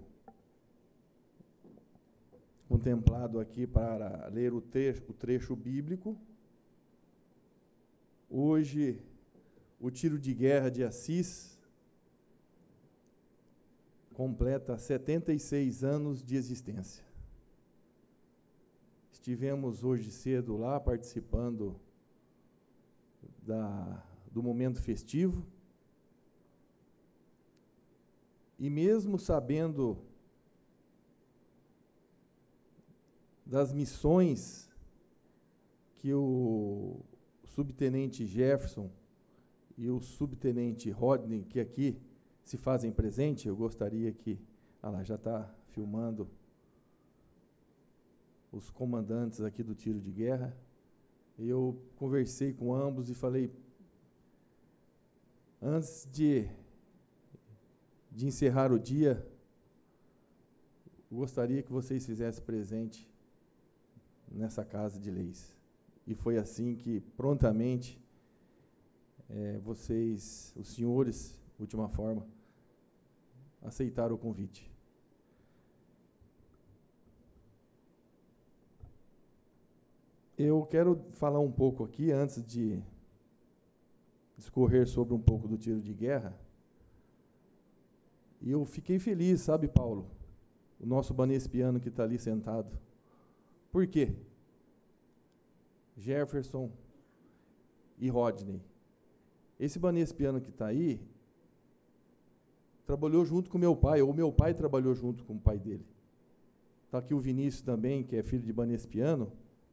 contemplado aqui para ler o trecho bíblico, hoje, o tiro de guerra de Assis completa 76 anos de existência. Estivemos hoje cedo lá participando do momento festivo, e mesmo sabendo das missões que o subtenente Jefferson e o subtenente Rodney, que aqui se fazem presente, eu gostaria que... Ah lá, já está filmando os comandantes aqui do tiro de guerra. Eu conversei com ambos e falei, antes de encerrar o dia, eu gostaria que vocês fizessem presente nessa Casa de Leis. E foi assim que, prontamente, vocês, os senhores, última forma, aceitaram o convite. Eu quero falar um pouco aqui, antes de discorrer sobre um pouco do tiro de guerra. E eu fiquei feliz, sabe, Paulo? O nosso banespiano que está ali sentado. Por quê? Jefferson e Rodney. Esse banespiano que está aí trabalhou junto com meu pai, ou meu pai trabalhou junto com o pai dele. Está aqui o Vinícius também, que é filho de banespiano,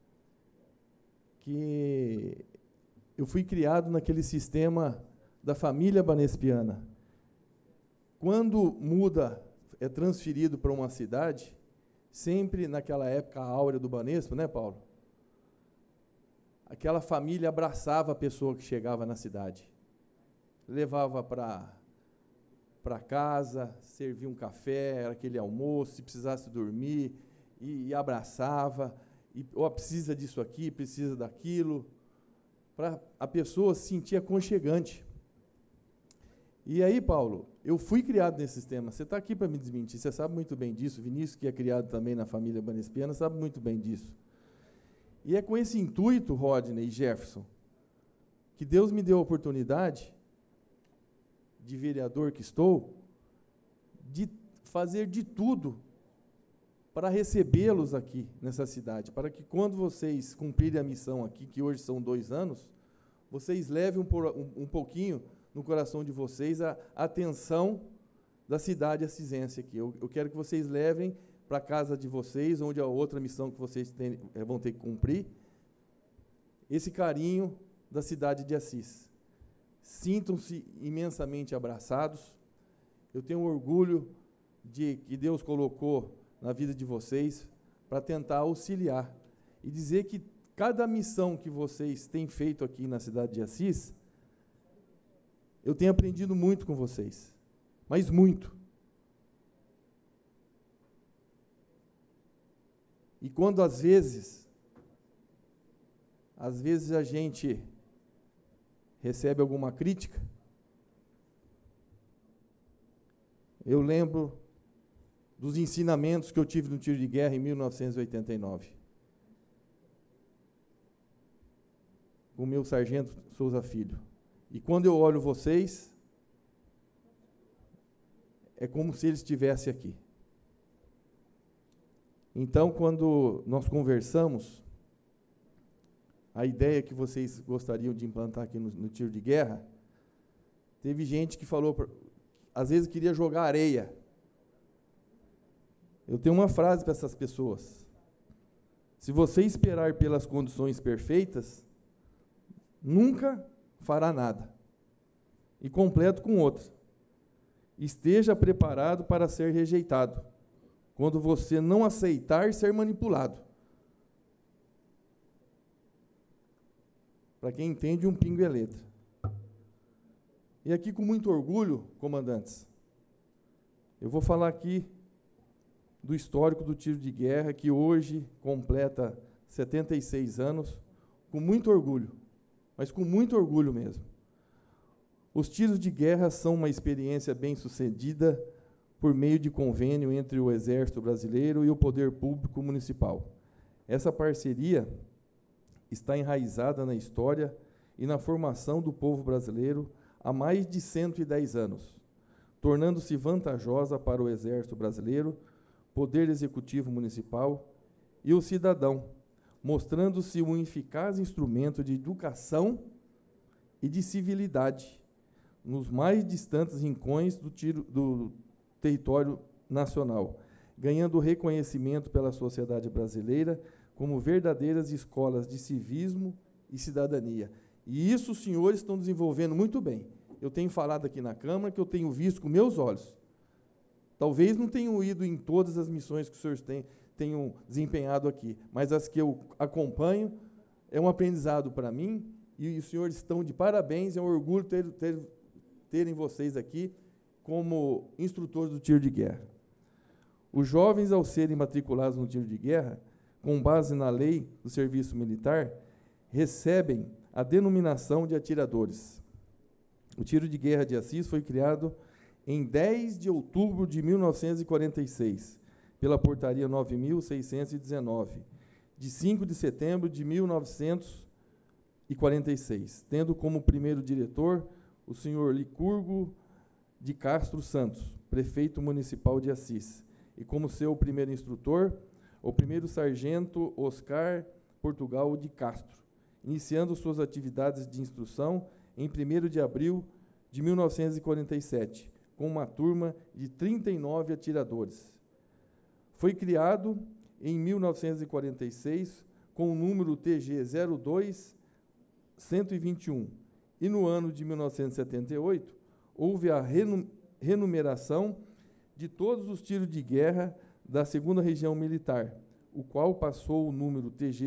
que eu fui criado naquele sistema da família banespiana. Quando muda, é transferido para uma cidade, sempre naquela época áurea do Banespa, né, Paulo? Aquela família abraçava a pessoa que chegava na cidade. Levava para casa, servia um café, era aquele almoço, se precisasse dormir, e abraçava, precisa disso aqui, precisa daquilo, para a pessoa se sentir aconchegante. E aí, Paulo, eu fui criado nesse sistema, você está aqui para me desmentir, você sabe muito bem disso, Vinícius, que é criado também na família banespiana, sabe muito bem disso. E é com esse intuito, Rodney e Jefferson, que Deus me deu a oportunidade, de vereador que estou, de fazer de tudo para recebê-los aqui nessa cidade, para que quando vocês cumprirem a missão aqui, que hoje são 2 anos, vocês levem um pouquinho no coração de vocês a atenção da cidade assisense aqui. Eu quero que vocês levem para a casa de vocês, onde a outra missão que vocês vão ter que cumprir, esse carinho da cidade de Assis. Sintam-se imensamente abraçados. Eu tenho orgulho de que Deus colocou na vida de vocês para tentar auxiliar e dizer que cada missão que vocês têm feito aqui na cidade de Assis, eu tenho aprendido muito com vocês, mas muito. E quando às vezes a gente recebe alguma crítica, eu lembro dos ensinamentos que eu tive no tiro de guerra em 1989. Com o meu sargento Souza Filho. E quando eu olho vocês, é como se eles estivessem aqui. Então, quando nós conversamos, a ideia que vocês gostariam de implantar aqui no tiro de guerra, teve gente que falou, às vezes queria jogar areia. Eu tenho uma frase para essas pessoas: se você esperar pelas condições perfeitas, nunca fará nada. E completo com outra: esteja preparado para ser rejeitado, quando você não aceitar ser manipulado. Para quem entende, um pingo é letra. E aqui, com muito orgulho, comandantes, eu vou falar aqui do histórico do tiro de guerra, que hoje completa 76 anos, com muito orgulho, mas com muito orgulho mesmo. Os tiros de guerra são uma experiência bem-sucedida por meio de convênio entre o Exército Brasileiro e o Poder Público Municipal. Essa parceria está enraizada na história e na formação do povo brasileiro há mais de 110 anos, tornando-se vantajosa para o Exército Brasileiro, Poder Executivo Municipal e o cidadão, mostrando-se um eficaz instrumento de educação e de civilidade nos mais distantes rincões do território nacional, ganhando reconhecimento pela sociedade brasileira como verdadeiras escolas de civismo e cidadania. E isso os senhores estão desenvolvendo muito bem. Eu tenho falado aqui na Câmara que eu tenho visto com meus olhos. Talvez não tenham ido em todas as missões que os senhores tenham desempenhado aqui, mas as que eu acompanho, é um aprendizado para mim, e os senhores estão de parabéns, é um orgulho terem vocês aqui como instrutores do tiro de guerra. Os jovens, ao serem matriculados no tiro de guerra, com base na lei do serviço militar, recebem a denominação de atiradores. O tiro de guerra de Assis foi criado em 10 de outubro de 1946, pela Portaria 9.619, de 5 de setembro de 1946, tendo como primeiro diretor o senhor Licurgo de Castro Santos, prefeito municipal de Assis, e como seu primeiro instrutor, o primeiro sargento Oscar Portugal de Castro, iniciando suas atividades de instrução em 1º de abril de 1947, com uma turma de 39 atiradores. Foi criado em 1946 com o número TG 02-121, e no ano de 1978 houve a renumeração de todos os tiros de guerra da 2ª Região Militar, o qual passou o número TG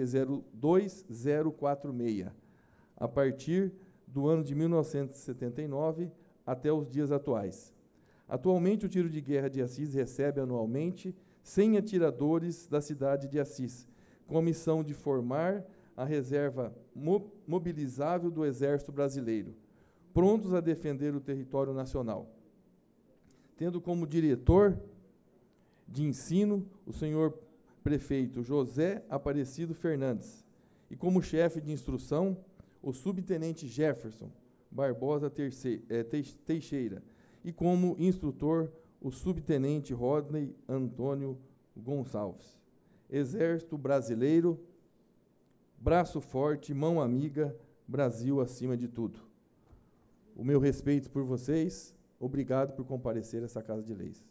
02046, a partir do ano de 1979 até os dias atuais. Atualmente, o tiro de guerra de Assis recebe anualmente 100 atiradores da cidade de Assis, com a missão de formar a reserva mobilizável do Exército Brasileiro, prontos a defender o território nacional. Tendo como diretor de ensino o senhor prefeito José Aparecido Fernandes, e como chefe de instrução o subtenente Jefferson Barbosa Teixeira, e como instrutor o subtenente Rodney Antônio Gonçalves. Exército Brasileiro, braço forte, mão amiga, Brasil acima de tudo. O meu respeito por vocês, obrigado por comparecer a essa Casa de Leis.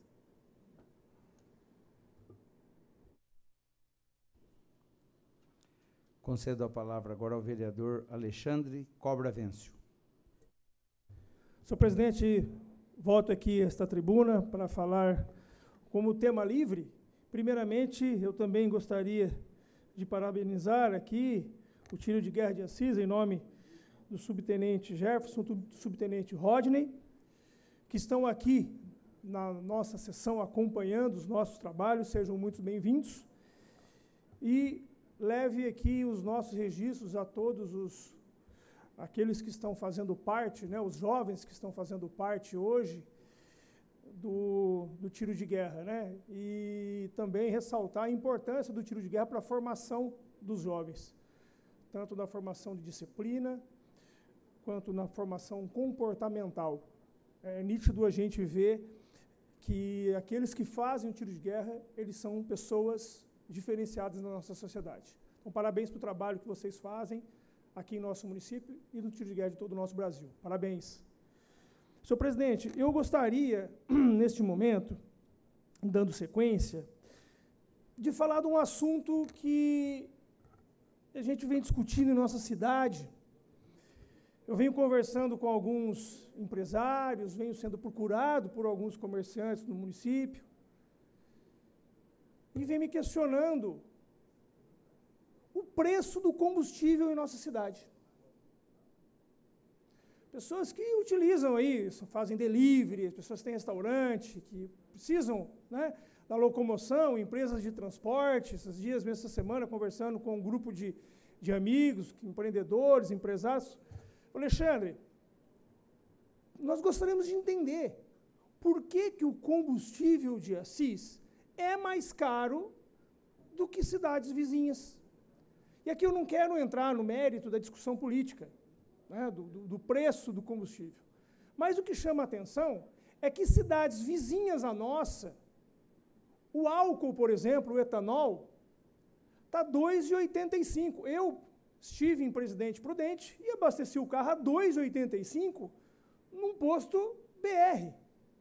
Concedo a palavra agora ao vereador Alexandre Cobra Vencio. Senhor presidente, volto aqui a esta tribuna para falar como tema livre. Primeiramente, eu também gostaria de parabenizar aqui o tiro de guerra de Assis, em nome do subtenente Jefferson, do subtenente Rodney, que estão aqui na nossa sessão acompanhando os nossos trabalhos, sejam muito bem-vindos. E leve aqui os nossos registros a todos aqueles que estão fazendo parte, né, os jovens que estão fazendo parte hoje do tiro de guerra, né, e também ressaltar a importância do tiro de guerra para a formação dos jovens, tanto na formação de disciplina, quanto na formação comportamental. É nítido a gente ver que aqueles que fazem o tiro de guerra, eles são pessoas diferenciadas na nossa sociedade. Então, parabéns pelo trabalho que vocês fazem aqui em nosso município e no tiro de guerra de todo o nosso Brasil. Parabéns. Senhor presidente, eu gostaria, neste momento, dando sequência, de falar de um assunto que a gente vem discutindo em nossa cidade. Eu venho conversando com alguns empresários, venho sendo procurado por alguns comerciantes do município, e venho me questionando o preço do combustível em nossa cidade. Pessoas que utilizam aí, fazem delivery, pessoas que têm restaurante, que precisam, né, da locomoção, empresas de transporte. Esses dias, mesmo essa semana, conversando com um grupo de amigos, empreendedores, empresários. Alexandre, nós gostaríamos de entender por que o combustível de Assis é mais caro do que cidades vizinhas. E aqui eu não quero entrar no mérito da discussão política, né, do preço do combustível. Mas o que chama a atenção é que cidades vizinhas à nossa, o álcool, por exemplo, o etanol, está R$ 2,85. Eu estive em Presidente Prudente e abasteci o carro a R$ 2,85 num posto BR.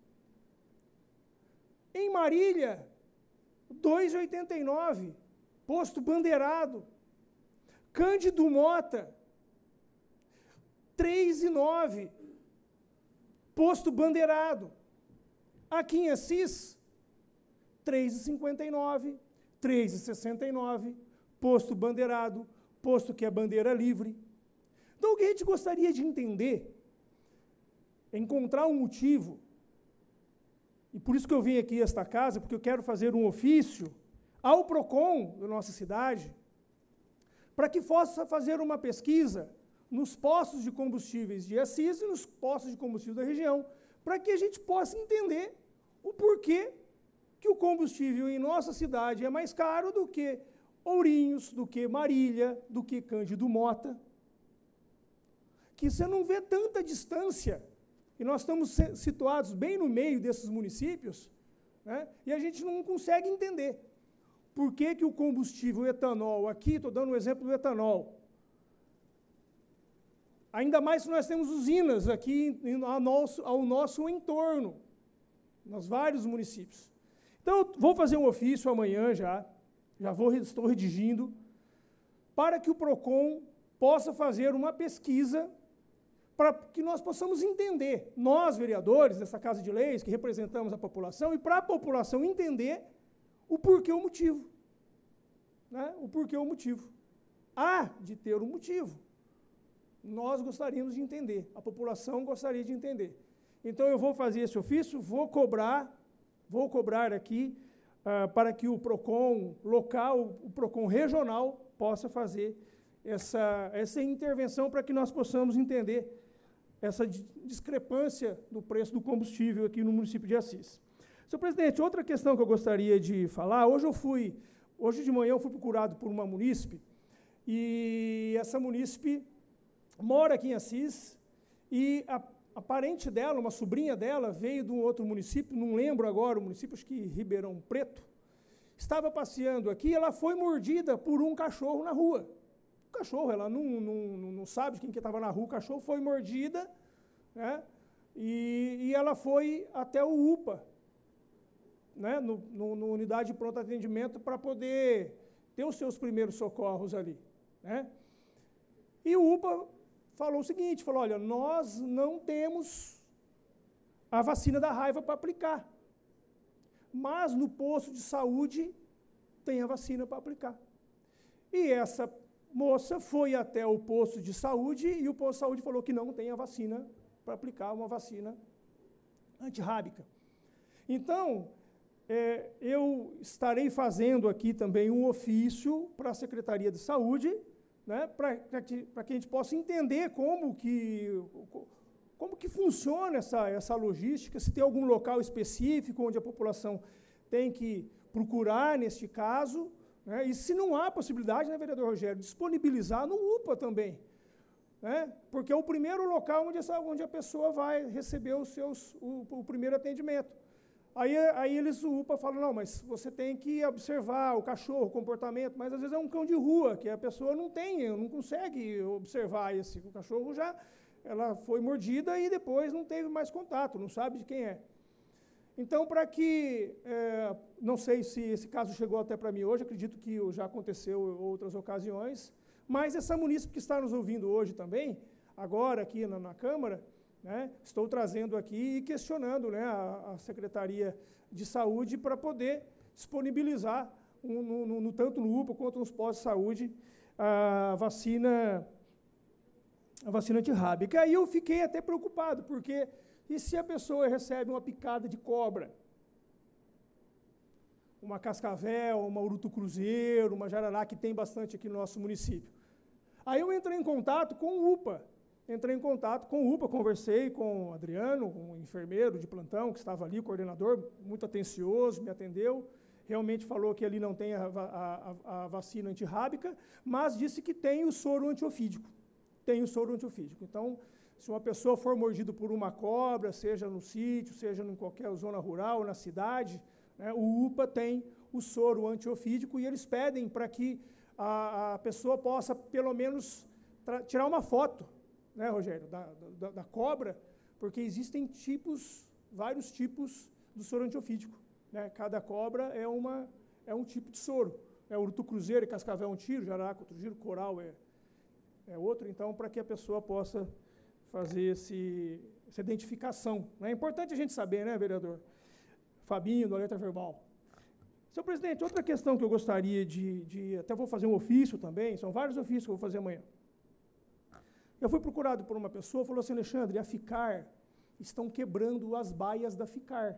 Em Marília, R$ 2,89, posto Bandeirado. Cândido Mota, R$ 3,09, posto Bandeirado. Aqui em Assis, R$ 3,59, R$ 3,69, posto Bandeirado, posto que é bandeira livre. Então, o que a gente gostaria de entender é encontrar um motivo, e por isso que eu vim aqui a esta casa, porque eu quero fazer um ofício ao PROCON da nossa cidade, para que possa fazer uma pesquisa nos postos de combustíveis de Assis e nos postos de combustível da região, para que a gente possa entender o porquê que o combustível em nossa cidade é mais caro do que Ourinhos, do que Marília, do que Cândido Mota. Que você não vê tanta distância, e nós estamos situados bem no meio desses municípios, né, e a gente não consegue entender por que o combustível etanol, aqui estou dando um exemplo do etanol, ainda mais se nós temos usinas aqui ao nosso entorno, nos vários municípios. Então, eu vou fazer um ofício amanhã estou redigindo, para que o PROCON possa fazer uma pesquisa para que nós possamos entender, nós, vereadores dessa Casa de Leis, que representamos a população, e para a população entender o porquê, o motivo. Né? O porquê, o motivo. Há de ter um motivo. Nós gostaríamos de entender, a população gostaria de entender. Então, eu vou fazer esse ofício, vou cobrar aqui, para que o PROCON local, o PROCON regional, possa fazer essa intervenção para que nós possamos entender essa discrepância do preço do combustível aqui no município de Assis. Senhor presidente, outra questão que eu gostaria de falar, hoje de manhã eu fui procurado por uma munícipe, e essa munícipe mora aqui em Assis, e a parente dela, uma sobrinha dela, veio de um outro município, não lembro agora o município, acho que Ribeirão Preto, estava passeando aqui e ela foi mordida por um cachorro na rua. O cachorro, ela não sabe quem que estava na rua, o cachorro foi mordida, né, e ela foi até o UPA, né, no unidade de pronto atendimento, para poder ter os seus primeiros socorros ali. Né. E o UPA falou o seguinte, olha, nós não temos a vacina da raiva para aplicar, mas no posto de saúde tem a vacina para aplicar. E essa moça foi até o posto de saúde e o posto de saúde falou que não tem a vacina para aplicar uma vacina antirrábica. Então, eu estarei fazendo aqui também um ofício para a Secretaria de Saúde, né, para que a gente possa entender como que funciona essa logística, se tem algum local específico onde a população tem que procurar neste caso, né, e se não há possibilidade, né, vereador Rogério, disponibilizar no UPA também, né, porque é o primeiro local onde a pessoa vai receber o primeiro atendimento. Aí o UPA fala, não, mas você tem que observar o cachorro, o comportamento, mas às vezes é um cão de rua, que a pessoa não consegue observar o cachorro ela foi mordida e depois não teve mais contato, não sabe de quem é. Então, não sei se esse caso chegou até para mim hoje, acredito que já aconteceu em outras ocasiões, mas essa munícipe que está nos ouvindo hoje também, agora aqui na Câmara, né, estou trazendo aqui e questionando, né, a Secretaria de Saúde para poder disponibilizar, tanto no UPA quanto nos postos de saúde, a vacina antirrábica. Aí eu fiquei até preocupado, porque e se a pessoa recebe uma picada de cobra? Uma cascavel, uma urutu-cruzeiro, uma jarará, que tem bastante aqui no nosso município. Aí eu entrei em contato com o UPA. Conversei com o Adriano, um enfermeiro de plantão que estava ali, o coordenador, muito atencioso, me atendeu, realmente falou que ali não tem a vacina antirrábica, mas disse que tem o soro antiofídico. Então, se uma pessoa for mordida por uma cobra, seja no sítio, seja em qualquer zona rural, na cidade, né, o UPA tem o soro antiofídico e eles pedem para que a pessoa possa, pelo menos, tirar uma foto, né, Rogério, da cobra, porque existem vários tipos do soro antiofídico, né? Cada cobra é um tipo de soro. O urutu-cruzeiro e cascavel é um tiro, jararaca outro tiro, coral é outro. Então, para que a pessoa possa fazer essa identificação, né? É importante a gente saber, né, vereador? Fabinho, do Alerta Verbal. Senhor presidente, outra questão que eu gostaria até vou fazer um ofício também, são vários ofícios que eu vou fazer amanhã. Eu fui procurado por uma pessoa, falou assim, Alexandre, a FICAR estão quebrando as baias da FICAR.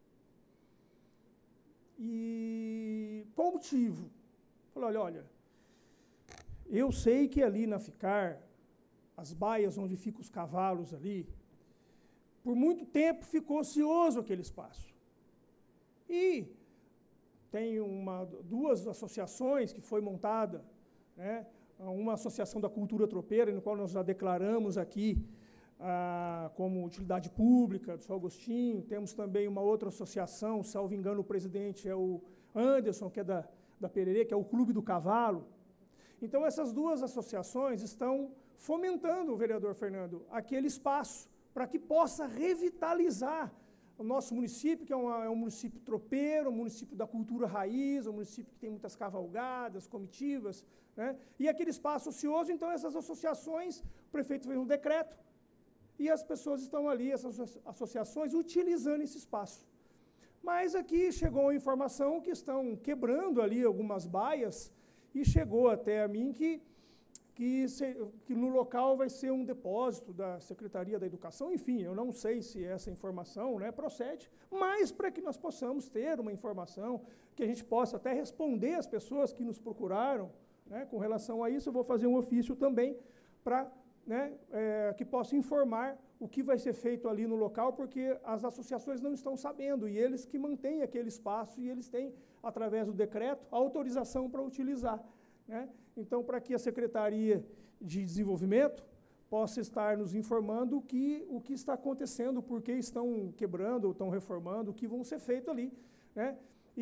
E qual o motivo? Falei, olha, eu sei que ali na FICAR, as baias onde ficam os cavalos ali, por muito tempo ficou ocioso aquele espaço. E tem duas associações que foi montada, né? Uma associação da cultura tropeira, no qual nós já declaramos aqui como utilidade pública, do São Agostinho. Temos também uma outra associação, salvo engano, o presidente é o Anderson, que é da Pererê, que é o Clube do Cavalo. Então, essas duas associações estão fomentando, vereador Fernando, aquele espaço para que possa revitalizar o nosso município, que é um município tropeiro, um município da cultura raiz, um município que tem muitas cavalgadas, comitivas, né? E aquele espaço ocioso, então essas associações, o prefeito fez um decreto, e as pessoas estão ali, essas associações, utilizando esse espaço. Mas aqui chegou a informação que estão quebrando ali algumas baias, e chegou até a mim que no local vai ser um depósito da Secretaria da Educação. Enfim, eu não sei se essa informação, né, procede, mas para que nós possamos ter uma informação, que a gente possa até responder às pessoas que nos procuraram, né, com relação a isso, eu vou fazer um ofício também para, né, que possa informar o que vai ser feito ali no local, porque as associações não estão sabendo, e eles que mantêm aquele espaço, e eles têm, através do decreto, a autorização para utilizar, né? Então, para que a Secretaria de Desenvolvimento possa estar nos informando o que está acontecendo, por que estão quebrando, estão reformando, o que vão ser feito ali, né?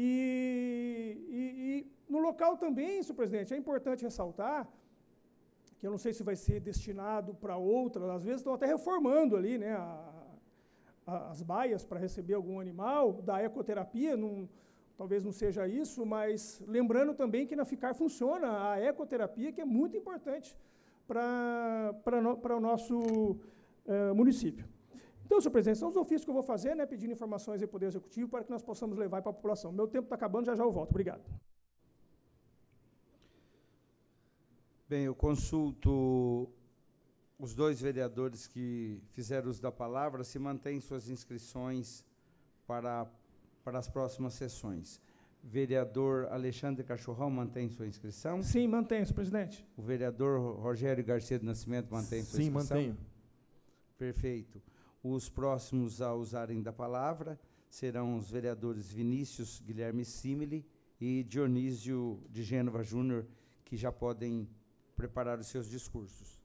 E no local também, senhor presidente, é importante ressaltar que eu não sei se vai ser destinado para outra, às vezes estão até reformando ali, né, as baias para receber algum animal, da ecoterapia, talvez não seja isso, mas lembrando também que na FICAR funciona a ecoterapia, que é muito importante para o nosso município. Então, senhor presidente, são os ofícios que eu vou fazer, né, pedindo informações ao Poder Executivo para que nós possamos levar para a população. Meu tempo está acabando, já eu volto. Obrigado. Bem, eu consulto os dois vereadores que fizeram uso da palavra, se mantêm suas inscrições para as próximas sessões. Vereador Alexandre Cachorrão mantém sua inscrição? Sim, mantenho, senhor presidente. O vereador Rogério Garcia do Nascimento mantém sua Sim, inscrição? mantenho. Perfeito. Os próximos a usarem da palavra serão os vereadores Vinícius Guilherme Simile e Dionísio de Gênova Júnior, que já podem preparar os seus discursos.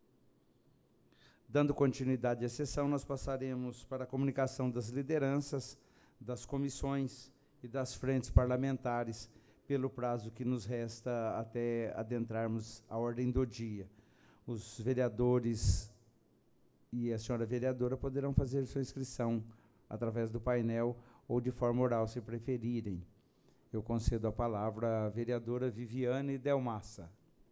Dando continuidade à sessão, nós passaremos para a comunicação das lideranças, das comissões e das frentes parlamentares, pelo prazo que nos resta até adentrarmos a ordem do dia. Os vereadores e a senhora vereadora poderão fazer sua inscrição através do painel ou de forma oral, se preferirem. Eu concedo a palavra à vereadora Viviane Delmassa.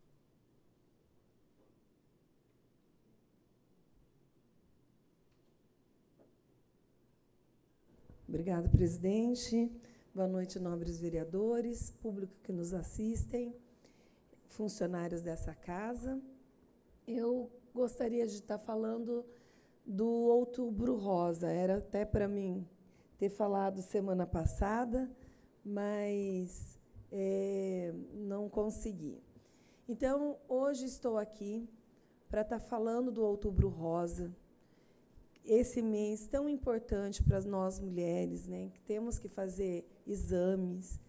Obrigada, presidente. Boa noite, nobres vereadores, público que nos assistem, funcionários dessa casa. Eu gostaria de estar falando do Outubro Rosa. Era até para mim ter falado semana passada, mas não consegui. Então, hoje estou aqui para estar falando do Outubro Rosa, esse mês tão importante para nós mulheres, né, que temos que fazer exames.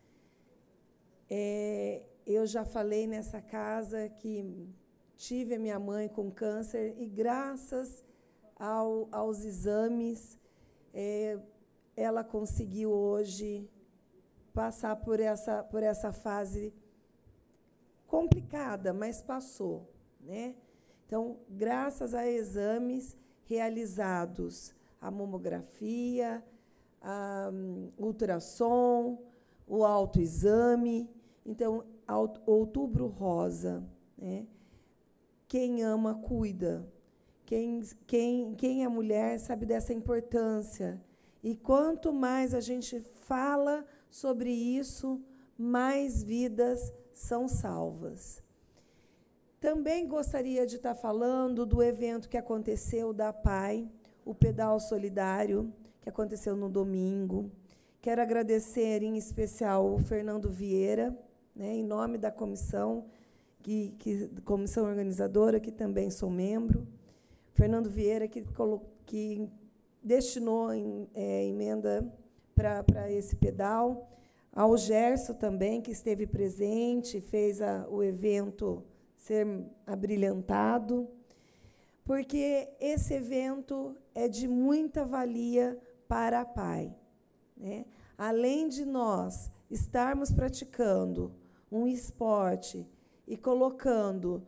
Eu já falei nessa casa que tive a minha mãe com câncer e, graças aos exames, ela conseguiu hoje passar por essa fase complicada, mas passou, né? Então, graças a exames realizados, a mamografia, a ultrassom, o autoexame. Então, Outubro Rosa, né? Quem ama, cuida. Quem é mulher sabe dessa importância. E quanto mais a gente fala sobre isso, mais vidas são salvas. Também gostaria de estar falando do evento que aconteceu da PAI, o Pedal Solidário, que aconteceu no domingo. Quero agradecer, em especial, o Fernando Vieira, né, em nome da comissão, comissão organizadora, que também sou membro. Fernando Vieira, que destinou emenda para esse pedal. Ao Gerson também, que esteve presente, fez o evento ser abrilhantado, porque esse evento é de muita valia para a PAI, né? Além de nós estarmos praticando um esporte e colocando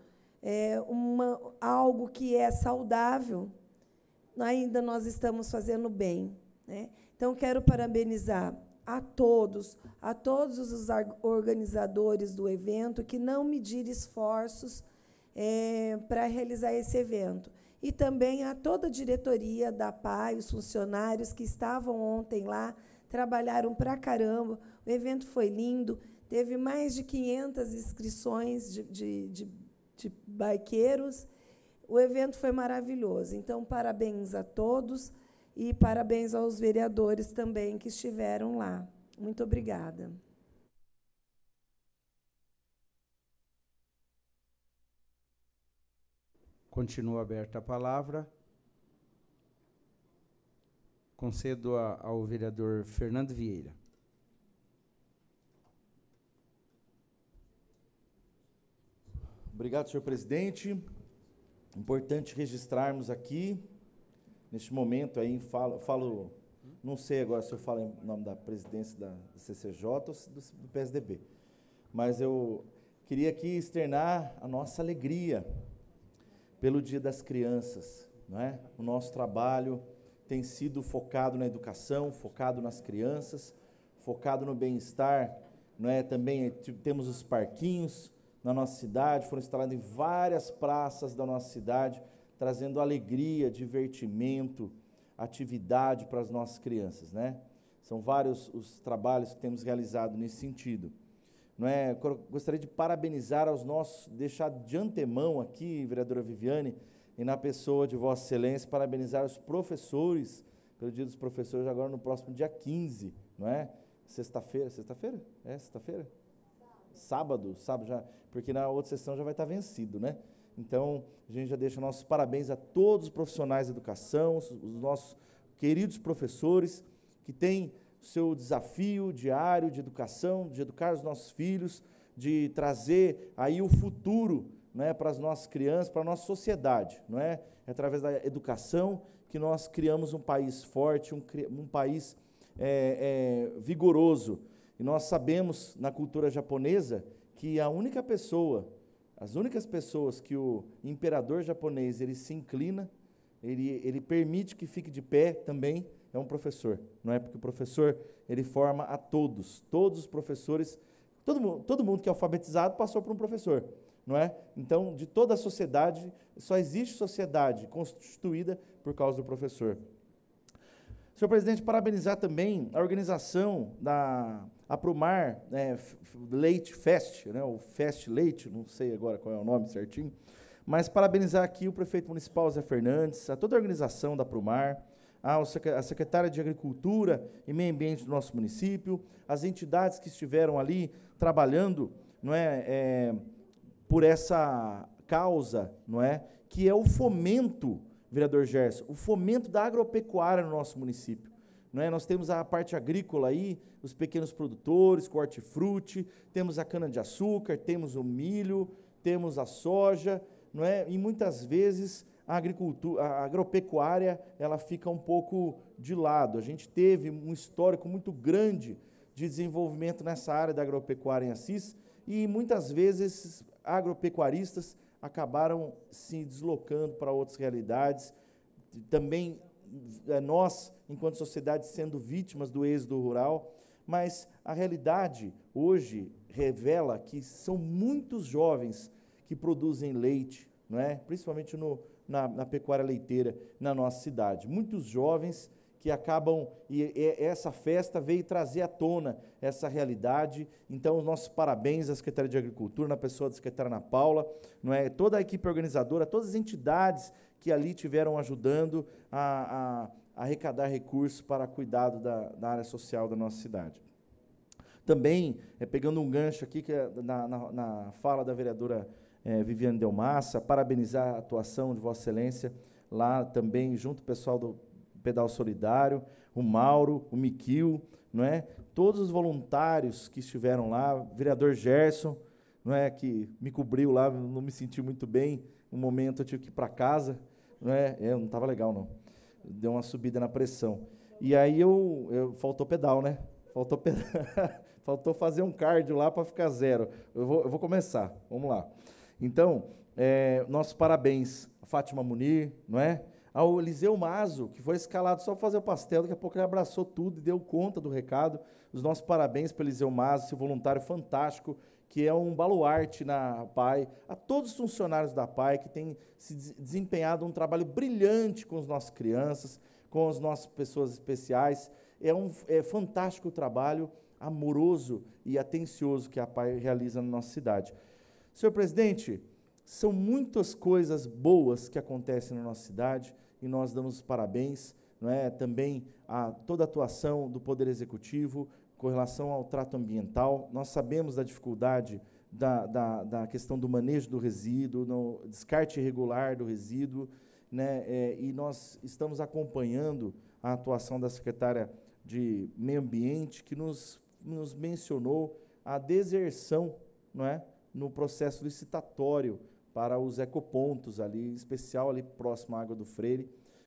algo que é saudável, ainda nós estamos fazendo bem, né? Então, quero parabenizar a todos os organizadores do evento que não mediram esforços para realizar esse evento. E também a toda a diretoria da PAI, os funcionários que estavam ontem lá, trabalharam pra caramba. O evento foi lindo, teve mais de 500 inscrições de baiqueiros. O evento foi maravilhoso. Então, parabéns a todos. E parabéns aos vereadores também que estiveram lá. Muito obrigada. Continua aberta a palavra. Concedo ao vereador Fernando Vieira. Obrigado, senhor presidente. Importante registrarmos aqui, neste momento, aí falo, não sei agora se eu falo em nome da presidência da CCJ ou do PSDB, mas eu queria aqui externar a nossa alegria pelo Dia das Crianças, não é? O nosso trabalho tem sido focado na educação, focado nas crianças, focado no bem-estar, não é? Também temos os parquinhos na nossa cidade, foram instalados em várias praças da nossa cidade, trazendo alegria, divertimento, atividade para as nossas crianças, né? São vários os trabalhos que temos realizado nesse sentido. não é? Gostaria de parabenizar aos nossos, deixar de antemão aqui, vereadora Viviane, e na pessoa de Vossa Excelência, parabenizar os professores, pelo Dia dos Professores, agora no próximo dia 15, não é? Sexta-feira? É, sexta-feira? Sábado já, porque na outra sessão já vai estar vencido, né? Então, a gente já deixa nossos parabéns a todos os profissionais da educação, os nossos queridos professores, que têm o seu desafio diário de educação, de educar os nossos filhos, de trazer aí o futuro, não é, para as nossas crianças, para a nossa sociedade, não é? É através da educação que nós criamos um país forte, um país vigoroso. E nós sabemos, na cultura japonesa, que as únicas pessoas que o imperador japonês ele se inclina, ele permite que fique de pé também, é um professor, não é? Porque o professor, ele forma a todos os professores, todo mundo que é alfabetizado passou por um professor, não é? Então, de toda a sociedade, só existe sociedade constituída por causa do professor. Senhor presidente, parabenizar também a organização da Aprumar Leite Fest, né, o Fest Leite, não sei agora qual é o nome certinho, mas parabenizar aqui o prefeito municipal Zé Fernandes, a toda a organização da Aprumar, a secretária de Agricultura e Meio Ambiente do nosso município, as entidades que estiveram ali trabalhando, não é, por essa causa, não é, que é o fomento, vereador Gerson, o fomento da agropecuária no nosso município. Não é? Nós temos a parte agrícola aí, os pequenos produtores, com hortifruti, temos a cana-de-açúcar, temos o milho, temos a soja, não é? E muitas vezes a agropecuária, ela fica um pouco de lado. A gente teve um histórico muito grande de desenvolvimento nessa área da agropecuária em Assis, e muitas vezes esses agropecuaristas acabaram se deslocando para outras realidades. Também nós, enquanto sociedade, sendo vítimas do êxodo rural, mas a realidade hoje revela que são muitos jovens que produzem leite, não é? Principalmente na pecuária leiteira na nossa cidade. Muitos jovens que acabam, e essa festa veio trazer à tona essa realidade. Então, os nossos parabéns à Secretaria de Agricultura, na pessoa da secretária Ana Paula, não é? Toda a equipe organizadora, todas as entidades que ali tiveram ajudando a arrecadar recursos para cuidado da área social da nossa cidade. Também, pegando um gancho aqui, que é na fala da vereadora Viviane Delmassa, parabenizar a atuação de Vossa Excelência, lá também, junto ao pessoal do Pedal Solidário, o Mauro, o Miquil, não é? Todos os voluntários que estiveram lá, o vereador Gerson, não é? Que me cobriu lá, não me senti muito bem, um momento eu tive que ir para casa, não é? Não estava legal, não. Deu uma subida na pressão. E aí faltou pedal, né? Faltou fazer um cardio lá para ficar zero. Eu vou começar, vamos lá. Então, nossos parabéns a Fátima Munir, não é? Ao Eliseu Mazo, que foi escalado só para fazer o pastel, daqui a pouco ele abraçou tudo e deu conta do recado. Os nossos parabéns para o Eliseu Mazo, esse voluntário fantástico, que é um baluarte na PAI, a todos os funcionários da PAI que têm se desempenhado um trabalho brilhante com as nossas crianças, com as nossas pessoas especiais. É fantástico o trabalho amoroso e atencioso que a PAI realiza na nossa cidade. Senhor presidente, são muitas coisas boas que acontecem na nossa cidade e nós damos os parabéns, não é? Também a toda a atuação do Poder Executivo com relação ao trato ambiental. Nós sabemos da dificuldade da questão do manejo do resíduo, no descarte irregular do resíduo, né? E nós estamos acompanhando a atuação da secretária de Meio Ambiente, que nos mencionou a deserção, não é? No processo licitatório para os ecopontos ali, em especial ali próximo à Água do Freire.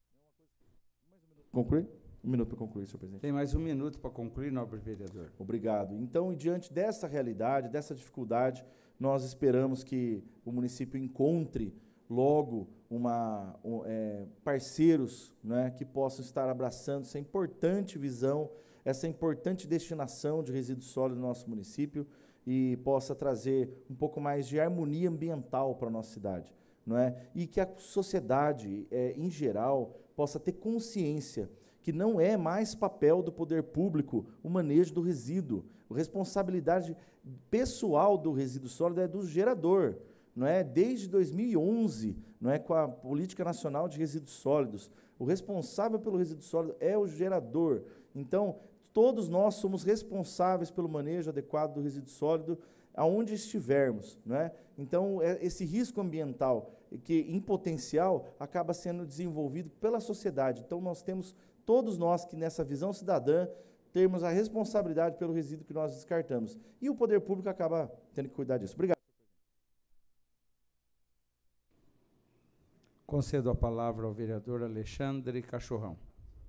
Concluir? Um minuto para concluir, senhor presidente. Tem mais um minuto para concluir, nobre vereador. Obrigado. Então, diante dessa realidade, dessa dificuldade, nós esperamos que o município encontre logo parceiros, né, que possam estar abraçando essa importante visão, essa importante destinação de resíduos sólidos no nosso município, e possa trazer um pouco mais de harmonia ambiental para a nossa cidade, não é? E que a sociedade, em geral, possa ter consciência que não é mais papel do poder público o manejo do resíduo. A responsabilidade pessoal do resíduo sólido é do gerador, não é? Desde 2011, não é, com a Política Nacional de Resíduos Sólidos, o responsável pelo resíduo sólido é o gerador. Então, todos nós somos responsáveis pelo manejo adequado do resíduo sólido aonde estivermos, não é? Então, esse risco ambiental, que em potencial, acaba sendo desenvolvido pela sociedade. Então, nós temos, todos nós que nessa visão cidadã, termos a responsabilidade pelo resíduo que nós descartamos. E o poder público acaba tendo que cuidar disso. Obrigado. Concedo a palavra ao vereador Alexandre Cachorrão.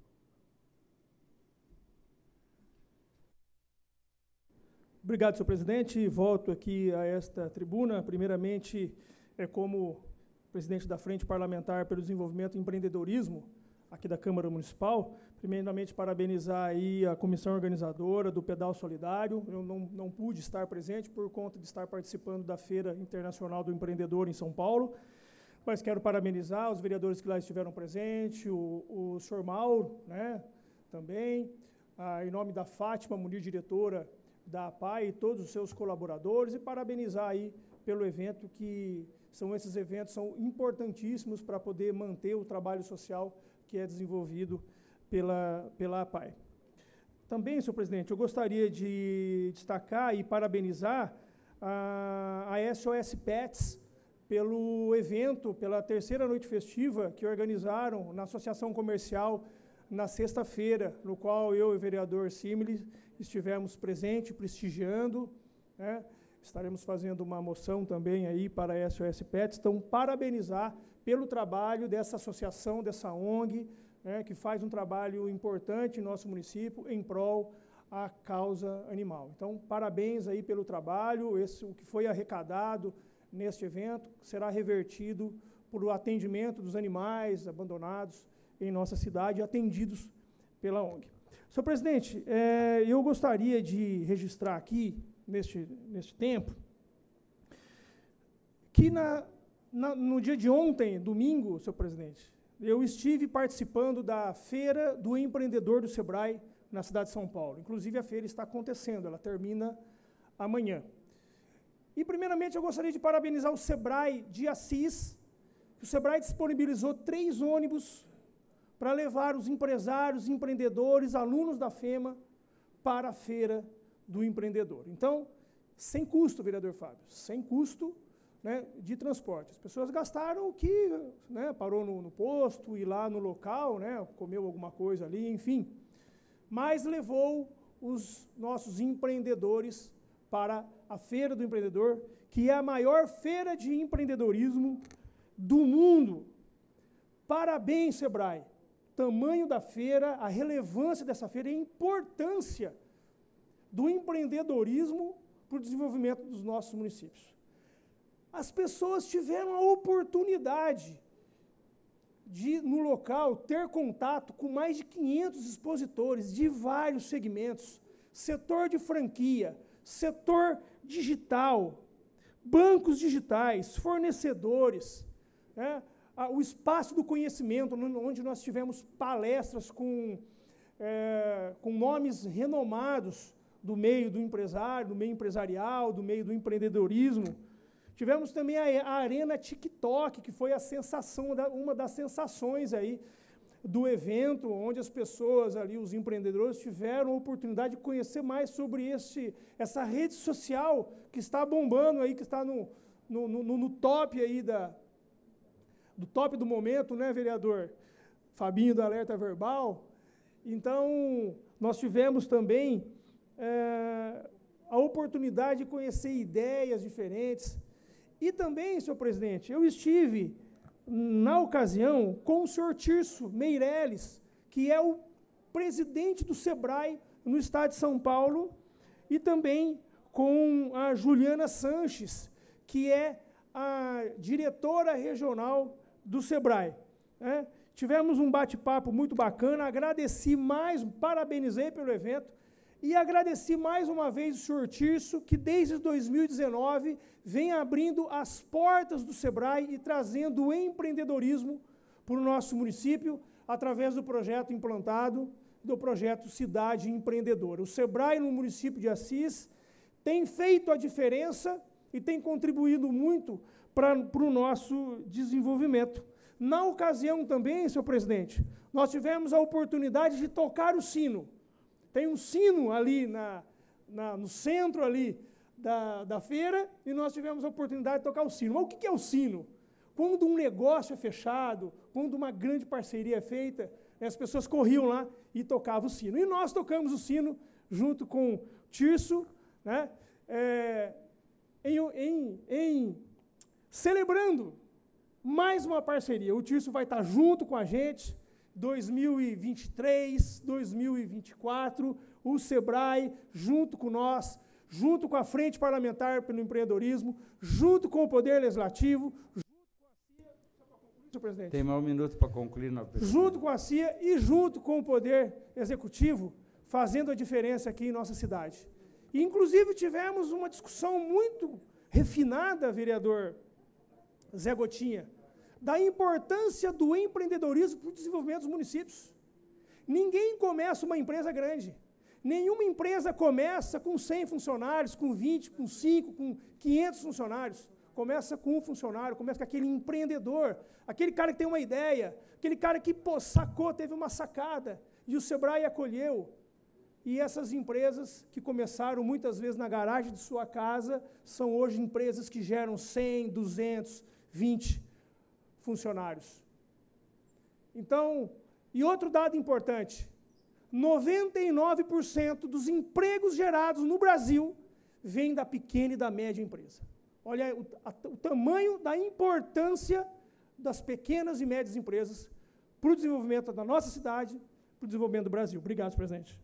Obrigado, senhor presidente. Volto aqui a esta tribuna, primeiramente, como presidente da Frente Parlamentar pelo Desenvolvimento e Empreendedorismo, aqui da Câmara Municipal, primeiramente parabenizar aí a comissão organizadora do Pedal Solidário. Eu não pude estar presente por conta de estar participando da Feira Internacional do Empreendedor em São Paulo, mas quero parabenizar os vereadores que lá estiveram presentes, o senhor Mauro, né, também, em nome da Fátima Munir, diretora da APAI, e todos os seus colaboradores, e parabenizar aí pelo evento, que esses eventos são importantíssimos para poder manter o trabalho social que é desenvolvido pela APAI. Também, senhor presidente, eu gostaria de destacar e parabenizar a SOS Pets pelo evento, pela terceira noite festiva que organizaram na Associação Comercial na sexta-feira, no qual eu e o vereador Simile estivemos presentes, prestigiando, né? Estaremos fazendo uma moção também aí para a SOS Pets. Então, parabenizar pelo trabalho dessa associação, dessa ONG, né, que faz um trabalho importante em nosso município em prol à causa animal. Então, parabéns aí pelo trabalho. O que foi arrecadado neste evento será revertido para o atendimento dos animais abandonados em nossa cidade, atendidos pela ONG. Senhor presidente, eu gostaria de registrar aqui, neste tempo, que no dia de ontem, domingo, senhor presidente, eu estive participando da Feira do Empreendedor do Sebrae na cidade de São Paulo. Inclusive, a feira está acontecendo, ela termina amanhã. E, primeiramente, eu gostaria de parabenizar o Sebrae de Assis. O Sebrae disponibilizou 3 ônibus para levar os empresários, empreendedores, alunos da FEMA para a Feira do Empreendedor. Então, sem custo, vereador Fábio, sem custo, né, de transporte. As pessoas gastaram o que, né, parou no posto, ir lá no local, né, comeu alguma coisa ali, enfim. Mas levou os nossos empreendedores para a Feira do Empreendedor, que é a maior feira de empreendedorismo do mundo. Parabéns, Sebrae. Tamanho da feira, a relevância dessa feira e a importância do empreendedorismo para o desenvolvimento dos nossos municípios. As pessoas tiveram a oportunidade de, no local, ter contato com mais de 500 expositores de vários segmentos, setor de franquia, setor digital, bancos digitais, fornecedores, né? O espaço do conhecimento, onde nós tivemos palestras com nomes renomados do meio do empresário, do meio empresarial, do meio do empreendedorismo. Tivemos também a Arena TikTok, que foi a sensação, uma das sensações aí do evento, onde as pessoas ali, os empreendedores, tiveram a oportunidade de conhecer mais sobre essa rede social que está bombando aí, que está no top aí do top do momento, né, vereador Fabinho do Alerta Verbal. Então, nós tivemos também a oportunidade de conhecer ideias diferentes. E também, senhor presidente, eu estive, na ocasião, com o senhor Tirso Meirelles, que é o presidente do Sebrae no estado de São Paulo, e também com a Juliana Sanches, que é a diretora regional do Sebrae. Né? Tivemos um bate-papo muito bacana, parabenizei pelo evento, e agradeci mais uma vez o senhor Tirso, que desde 2019 vem abrindo as portas do Sebrae e trazendo o empreendedorismo para o nosso município, através do projeto implantado, do projeto Cidade Empreendedora. O SEBRAE, no município de Assis, tem feito a diferença e tem contribuído muito para o nosso desenvolvimento. Na ocasião também, senhor presidente, nós tivemos a oportunidade de tocar o sino. Tem um sino ali no centro ali da feira, e nós tivemos a oportunidade de tocar o sino. Mas o que é o sino? Quando um negócio é fechado, quando uma grande parceria é feita, as pessoas corriam lá e tocavam o sino. E nós tocamos o sino junto com o Tirso, né, celebrando mais uma parceria. O Tirso vai estar junto com a gente, 2023, 2024, o SEBRAE junto com nós, junto com a Frente Parlamentar pelo Empreendedorismo, junto com o Poder Legislativo, senhor presidente. Tem mais um minuto para concluir, não, presidente. Junto com a CIA e junto com o Poder Executivo, fazendo a diferença aqui em nossa cidade. E, inclusive, tivemos uma discussão muito refinada, vereador Zé Gotinha, da importância do empreendedorismo para o desenvolvimento dos municípios. Ninguém começa uma empresa grande. Nenhuma empresa começa com 100 funcionários, com 20, com 5, com 500 funcionários. Começa com um funcionário, começa com aquele empreendedor, aquele cara que tem uma ideia, aquele cara que sacou, teve uma sacada, e o SEBRAE acolheu. E essas empresas que começaram muitas vezes na garagem de sua casa, são hoje empresas que geram 100, 200, 20 funcionários. Então, e outro dado importante, 99% dos empregos gerados no Brasil vêm da pequena e da média empresa. Olha o tamanho da importância das pequenas e médias empresas para o desenvolvimento da nossa cidade, para o desenvolvimento do Brasil. Obrigado, senhor presidente.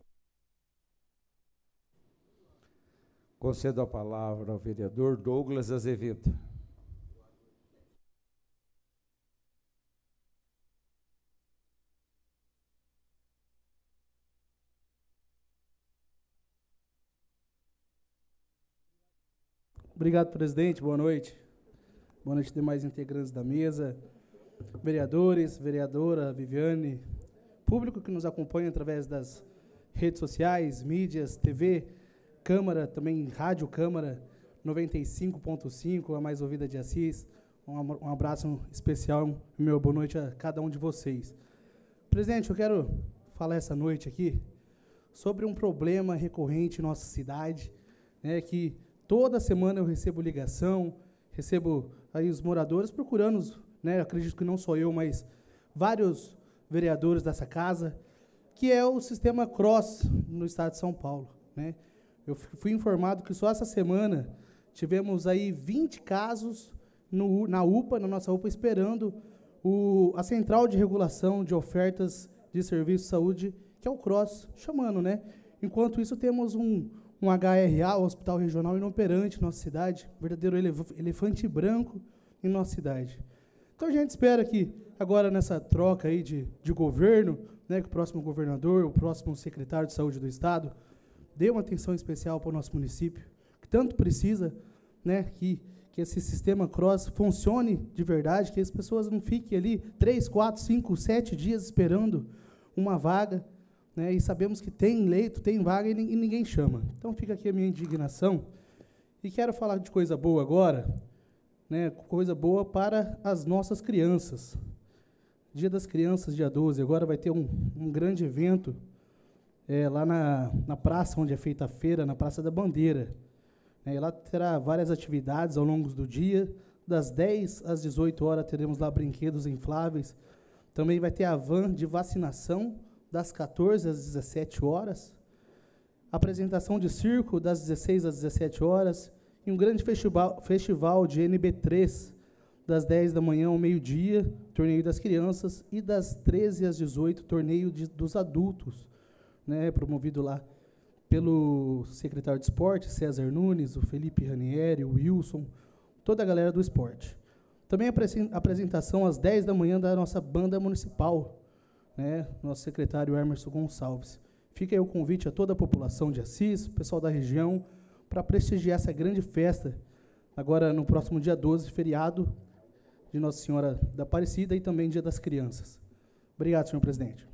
Concedo a palavra ao vereador Douglas Azevedo. Obrigado, presidente. Boa noite. Boa noite, demais integrantes da mesa, vereadores, vereadora Viviane, público que nos acompanha através das redes sociais, mídias, TV, Câmara, também Rádio Câmara 95.5, a mais ouvida de Assis. Um abraço especial e meu boa noite a cada um de vocês. Presidente, eu quero falar essa noite aqui sobre um problema recorrente em nossa cidade, né, que toda semana eu recebo ligação, recebo aí os moradores procurando, né, acredito que não sou eu, mas vários vereadores dessa casa, que é o sistema CROSS no estado de São Paulo, né? Eu fui informado que só essa semana tivemos aí 20 casos na UPA, na nossa UPA, esperando a Central de Regulação de Ofertas de Serviço de Saúde, que é o CROSS, chamando, né? Enquanto isso, temos um HRA, o Hospital Regional Inoperante em nossa cidade, verdadeiro elefante branco em nossa cidade. Então, a gente espera que, agora nessa troca aí de governo, né, que o próximo governador, o próximo secretário de Saúde do Estado, dê uma atenção especial para o nosso município, que tanto precisa, né, que esse sistema CROSS funcione de verdade, que as pessoas não fiquem ali 3, 4, 5, 7 dias esperando uma vaga, né, e sabemos que tem leito, tem vaga e ninguém chama. Então fica aqui a minha indignação. E quero falar de coisa boa agora, né, coisa boa para as nossas crianças. Dia das Crianças, dia 12, agora vai ter um grande evento lá na praça onde é feita a feira, na Praça da Bandeira. E lá terá várias atividades ao longo do dia, das 10 às 18 horas teremos lá brinquedos infláveis. Também vai ter a van de vacinação, das 14 às 17 horas, apresentação de circo das 16 às 17 horas, e um grande festival de NB3, das 10 da manhã ao meio-dia, torneio das crianças, e das 13 às 18, torneio dos adultos, né, promovido lá pelo secretário de esporte, César Nunes, o Felipe Ranieri, o Wilson, toda a galera do esporte. Também a apresentação às 10 da manhã da nossa banda municipal, né, nosso secretário Emerson Gonçalves. Fica aí o convite a toda a população de Assis, pessoal da região, para prestigiar essa grande festa, agora no próximo dia 12, feriado de Nossa Senhora da Aparecida e também Dia das Crianças. Obrigado, senhor presidente.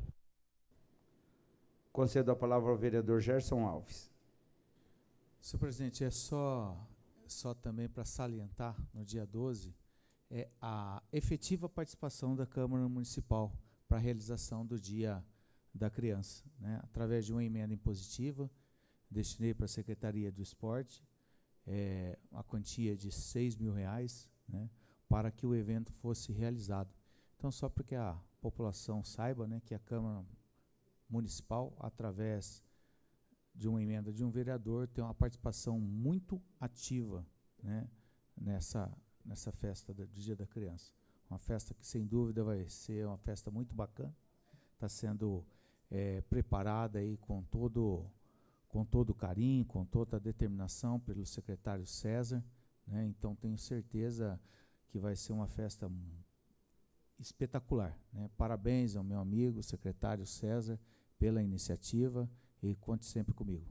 Concedo a palavra ao vereador Gerson Alves. Senhor presidente, é só também para salientar, no dia 12, a efetiva participação da Câmara Municipal para a realização do Dia da Criança, né? Através de uma emenda impositiva, destinei para a Secretaria do Esporte a quantia de R$6.000, né, para que o evento fosse realizado. Então, só para que a população saiba, né, que a Câmara Municipal, através de uma emenda de um vereador, tem uma participação muito ativa, né, nessa festa do Dia da Criança. Uma festa que, sem dúvida, vai ser uma festa muito bacana. Está sendo preparada aí com todo carinho, com toda a determinação pelo secretário César, né? Então, tenho certeza que vai ser uma festa espetacular, né? Parabéns ao meu amigo, secretário César, pela iniciativa, e conte sempre comigo.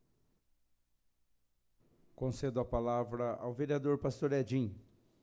Concedo a palavra ao vereador Pastor Edinho.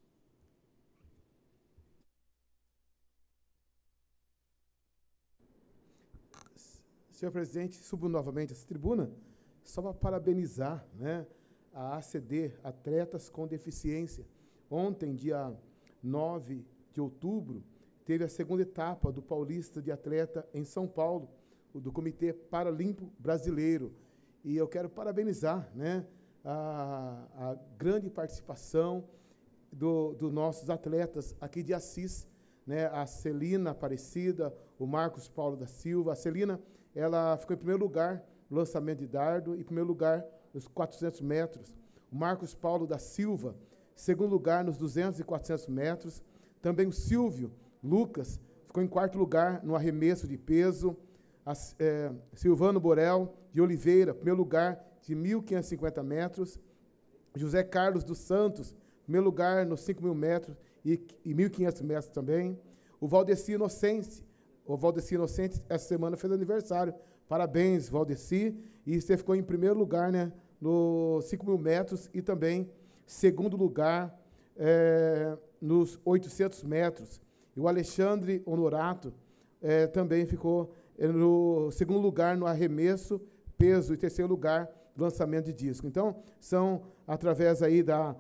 Senhor presidente, subo novamente essa tribuna só para parabenizar, né, a ACD, Atletas com Deficiência. Ontem, dia 9 de outubro, teve a segunda etapa do Paulista de Atleta em São Paulo, do Comitê Paralímpico Brasileiro. E eu quero parabenizar, né, a grande participação dos nossos atletas aqui de Assis, né, a Celina Aparecida, o Marcos Paulo da Silva. A Celina, ela ficou em primeiro lugar no lançamento de dardo e em primeiro lugar nos 400 metros. O Marcos Paulo da Silva, segundo lugar nos 200 e 400 metros. Também o Silvio Lucas ficou em quarto lugar no arremesso de peso. Silvano Borel de Oliveira, primeiro lugar de 1.550 metros. José Carlos dos Santos, primeiro lugar nos 5.000 metros e 1.500 metros também. O Valdeci Inocente, essa semana fez aniversário. Parabéns, Valdeci. E você ficou em primeiro lugar, né, nos 5.000 metros e também segundo lugar nos 800 metros. E o Alexandre Honorato também ficou no segundo lugar no arremesso, peso, e terceiro lugar no lançamento de disco. Então, são, através aí da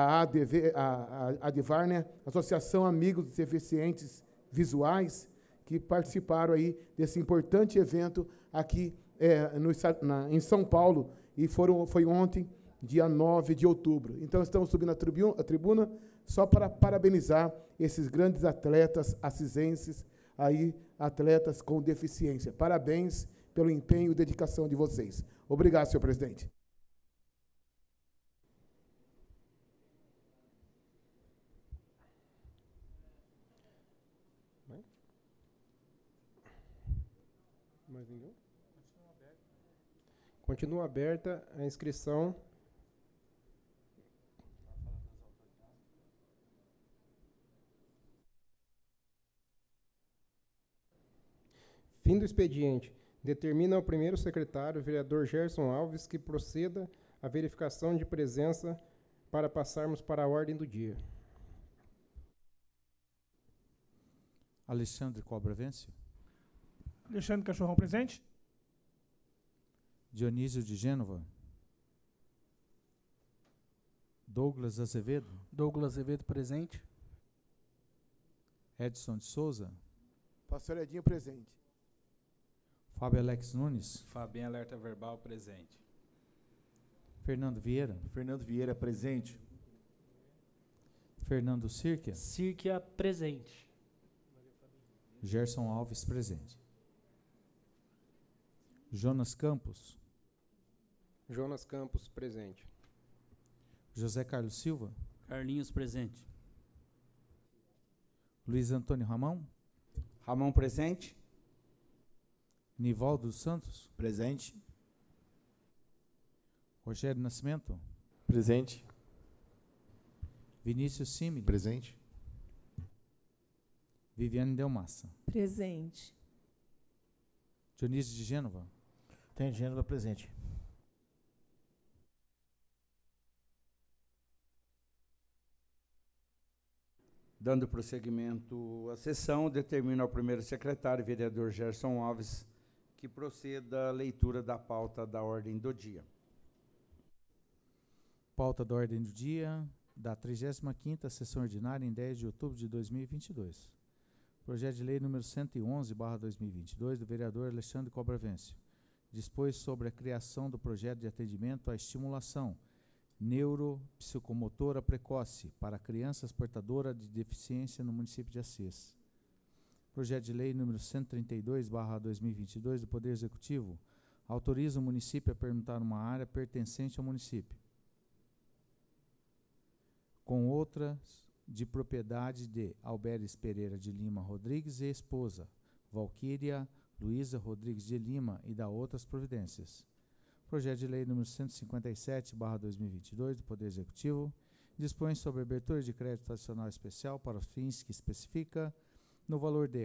ADVAR, né, Associação Amigos dos Deficientes Visuais, que participaram aí desse importante evento aqui em São Paulo, e foi ontem, dia 9 de outubro. Então, estamos subindo a tribuna só para parabenizar esses grandes atletas assisenses, aí, atletas com deficiência. Parabéns pelo empenho e dedicação de vocês. Obrigado, senhor presidente. Mais ninguém? Continua aberta a inscrição. Fim do expediente. Determina ao primeiro secretário, vereador Gerson Alves, que proceda à verificação de presença para passarmos para a ordem do dia. Alexandre Cobra Vêncio. Alexandre Cachorrão presente. Dionísio de Gênova. Douglas Azevedo. Douglas Azevedo presente. Edson de Souza. Pastor Edinho presente. Fábio Alex Nunes. Fabinho Alerta Verbal presente. Fernando Vieira. Fernando Vieira presente. Fernando Sirquia. Sirquia presente. Gerson Alves presente. Jonas Campos. Jonas Campos presente. José Carlos Silva. Carlinhos presente. Luiz Antônio Ramão. Ramão presente. Nivaldo dos Santos. Presente. Rogério Nascimento. Presente. Vinícius Simile. Presente. Viviane Delmassa. Presente. Dionísio de Gênova. Tem Gênova presente. Dando prosseguimento à sessão, determino ao primeiro secretário, vereador Gerson Alves, que proceda a leitura da pauta da ordem do dia. Pauta da ordem do dia da 35ª sessão ordinária em 10 de outubro de 2022. Projeto de lei número 111/2022 do vereador Alexandre Cobravencio. Dispôs sobre a criação do projeto de atendimento à estimulação neuropsicomotora precoce para crianças portadoras de deficiência no município de Assis. Projeto de lei número 132/2022 do Poder Executivo autoriza o município a permutar uma área pertencente ao município com outras de propriedade de Alberes Pereira de Lima Rodrigues e esposa, Valquíria Luísa Rodrigues de Lima, e da outras providências. Projeto de lei número 157/2022 do Poder Executivo dispõe sobre a abertura de crédito adicional especial para os fins que especifica no valor de R$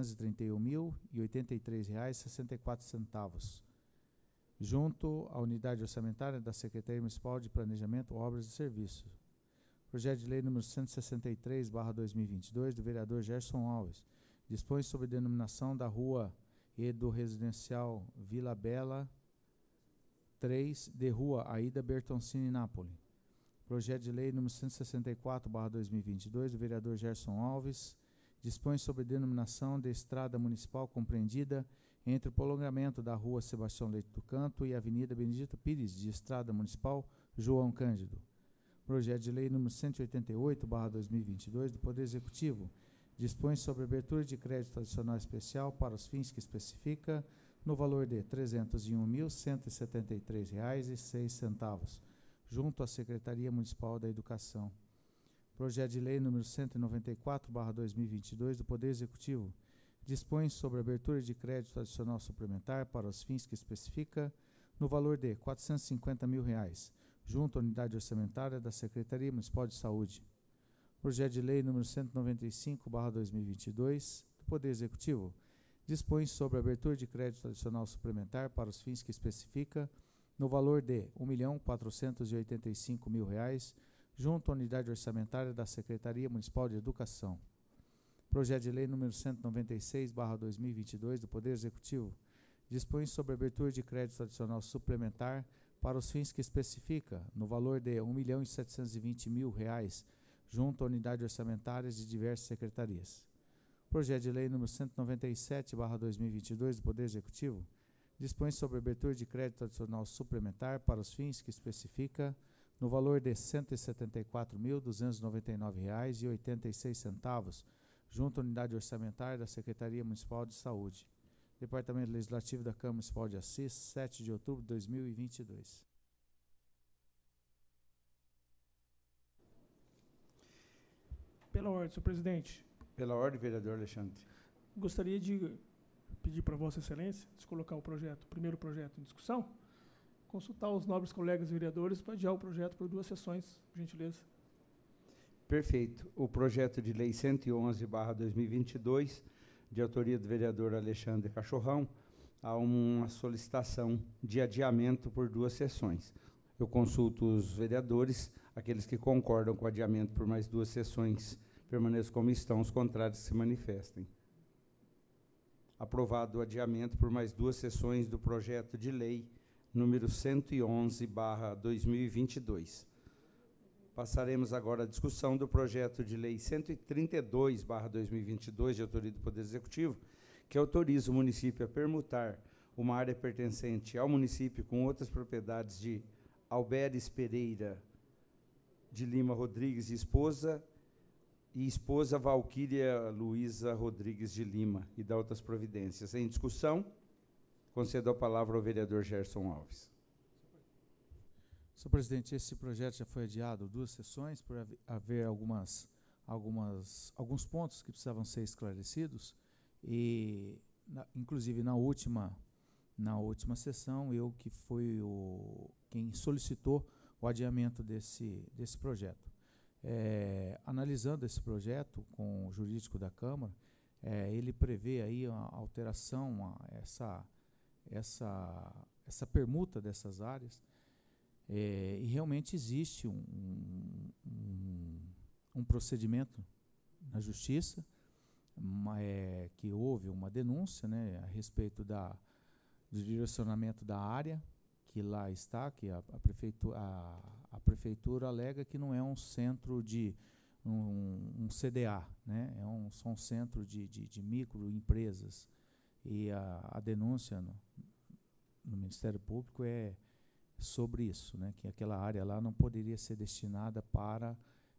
431.083,64, junto à unidade orçamentária da Secretaria Municipal de Planejamento, Obras e Serviços. Projeto de lei número 163/2022 do vereador Gerson Alves dispõe sobre a denominação da rua e do residencial Vila Bela 3 de rua Aida Bertoncini Napoli. Projeto de lei número 164/2022 do vereador Gerson Alves dispõe sobre a denominação de estrada municipal compreendida entre o prolongamento da rua Sebastião Leite do Canto e a avenida Benedito Pires de estrada municipal João Cândido. Projeto de lei número 188/2022 do Poder Executivo dispõe sobre a abertura de crédito adicional especial para os fins que especifica no valor de R$ 301.173,06, junto à Secretaria Municipal da Educação. Projeto de lei número 194/2022 do Poder Executivo dispõe sobre a abertura de crédito adicional suplementar para os fins que especifica no valor de R$ 450.000, junto à unidade orçamentária da Secretaria Municipal de Saúde. Projeto de lei número 195/2022 do Poder Executivo dispõe sobre a abertura de crédito adicional suplementar para os fins que especifica no valor de R$ 1.485.000, junto à unidade orçamentária da Secretaria Municipal de Educação. Projeto de lei número 196/2022 do Poder Executivo dispõe sobre a abertura de crédito adicional suplementar para os fins que especifica no valor de R$ 1.720.000, junto à unidade orçamentária de diversas secretarias. Projeto de lei número 197/2022 do Poder Executivo dispõe sobre a abertura de crédito adicional suplementar para os fins que especifica no valor de R$ 174.299,86, junto à unidade orçamentária da Secretaria Municipal de Saúde. Departamento Legislativo da Câmara Municipal de Assis, 7 de outubro de 2022. Pela ordem, senhor presidente. Pela ordem, vereador Alexandre. Gostaria de pedir para Vossa Excelência, se colocar o primeiro projeto em discussão, consultar os nobres colegas vereadores para adiar o projeto por 2 sessões, por gentileza. Perfeito. O projeto de lei 111/2022, de autoria do vereador Alexandre Cachorrão, há uma solicitação de adiamento por 2 sessões. Eu consulto os vereadores, aqueles que concordam com o adiamento por mais 2 sessões, permaneçam como estão, os contrários se manifestem. Aprovado o adiamento por mais 2 sessões do projeto de lei número 111/2022. Passaremos agora à discussão do projeto de lei 132/2022, de autoria do Poder Executivo, que autoriza o município a permutar uma área pertencente ao município com outras propriedades de Alberes Pereira de Lima Rodrigues e esposa Valquíria Luísa Rodrigues de Lima, e da outras providências. Em discussão, concedo a palavra ao vereador Gerson Alves. Senhor presidente, esse projeto já foi adiado 2 sessões por haver alguns pontos que precisavam ser esclarecidos, e inclusive na última sessão eu que fui quem solicitou o adiamento desse projeto. Analisando esse projeto com o jurídico da Câmara, ele prevê aí a alteração, essa permuta dessas áreas, e realmente existe um procedimento na Justiça, que houve uma denúncia, né, a respeito do direcionamento da área, que lá está, que a prefeitura alega que não é um centro de um CDA, né, são um centro de microempresas. E a denúncia no Ministério Público é sobre isso, né, que aquela área lá não poderia ser destinada para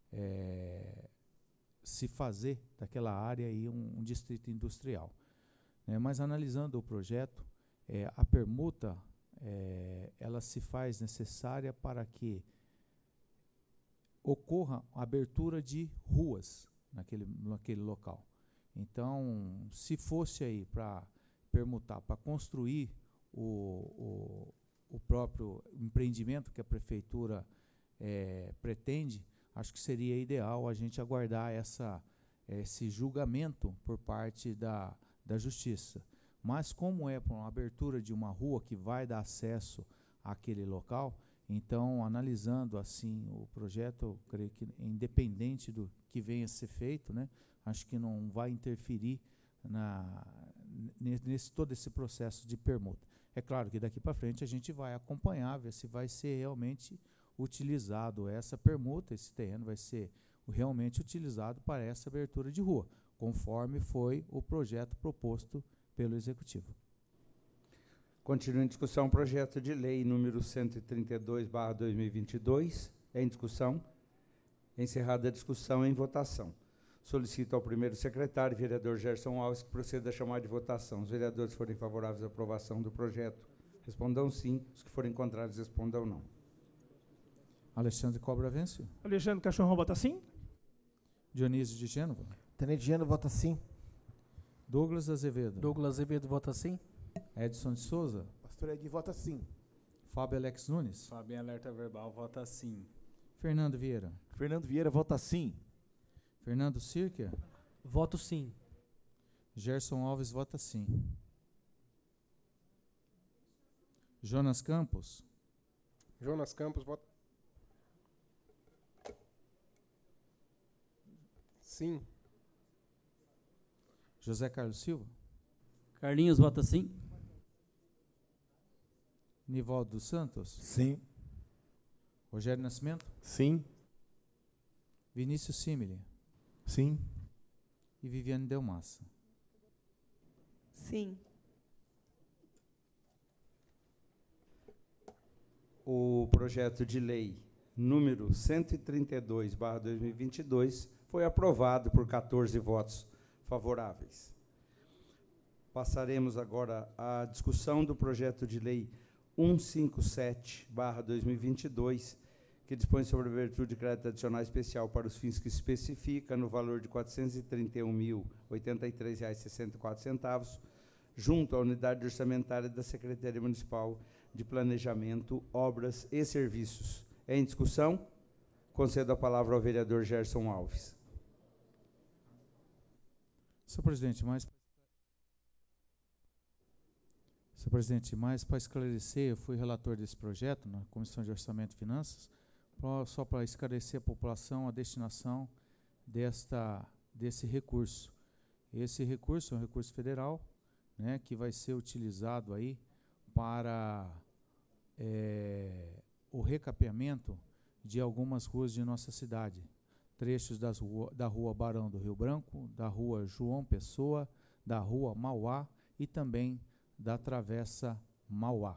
se fazer daquela área aí um distrito industrial. Mas analisando o projeto, a permuta ela se faz necessária para que ocorra a abertura de ruas naquele local. Então, se fosse aí para permutar, para construir o próprio empreendimento que a prefeitura pretende, acho que seria ideal a gente aguardar esse julgamento por parte da Justiça. Mas como é para uma abertura de uma rua que vai dar acesso àquele local, então, analisando assim o projeto, eu creio que independente do que venha a ser feito, né, acho que não vai interferir todo esse processo de permuta. É claro que daqui para frente a gente vai acompanhar, ver se vai ser realmente utilizado essa permuta, esse terreno vai ser realmente utilizado para essa abertura de rua, conforme foi o projeto proposto pelo Executivo. Continua em discussão o projeto de lei número 132/2022. Em discussão. Encerrada a discussão, em votação. Solicito ao primeiro secretário, vereador Gerson Alves, que proceda a chamar de votação. Os vereadores que forem favoráveis à aprovação do projeto, respondam sim. Os que forem contrários, respondam não. Alexandre Cobra Vencio. Alexandre Cachorrão vota sim. Dionísio de Gênova. Tenente Gênova vota sim. Douglas Azevedo. Douglas Azevedo vota sim. Edson de Souza. Pastor Ed vota sim. Fábio Alex Nunes. Fábio em alerta verbal vota sim. Fernando Vieira. Fernando Vieira vota sim. Fernando Sirker. Voto sim. Gerson Alves vota sim. Jonas Campos. Jonas Campos vota sim. José Carlos Silva. Carlinhos vota sim. Nivaldo dos Santos. Sim. Rogério Nascimento. Sim. Vinícius Simile. Sim. E Viviane Delmassa. Sim. O projeto de lei número 132/2022 foi aprovado por 14 votos favoráveis. Passaremos agora à discussão do projeto de lei 157/2022, que dispõe sobre a abertura de crédito adicional especial para os fins que especifica no valor de R$ 431.083,64, junto à unidade orçamentária da Secretaria Municipal de Planejamento, Obras e Serviços. Em discussão, concedo a palavra ao vereador Gerson Alves. Senhor presidente, mais para esclarecer, eu fui relator desse projeto na Comissão de Orçamento e Finanças, só para esclarecer a população a destinação desse recurso. Esse recurso é um recurso federal, né, que vai ser utilizado aí para o recapeamento de algumas ruas de nossa cidade. Trechos da rua Barão do Rio Branco, da rua João Pessoa, da rua Mauá e também da Travessa Mauá.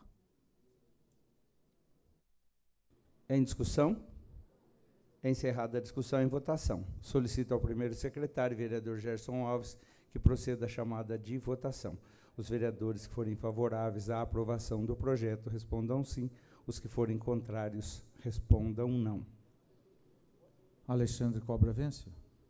Em discussão? Encerrada a discussão, em votação. Solicito ao primeiro secretário, vereador Gerson Alves, que proceda a chamada de votação. Os vereadores que forem favoráveis à aprovação do projeto respondam sim. Os que forem contrários respondam não. Alexandre Cobra Vencio.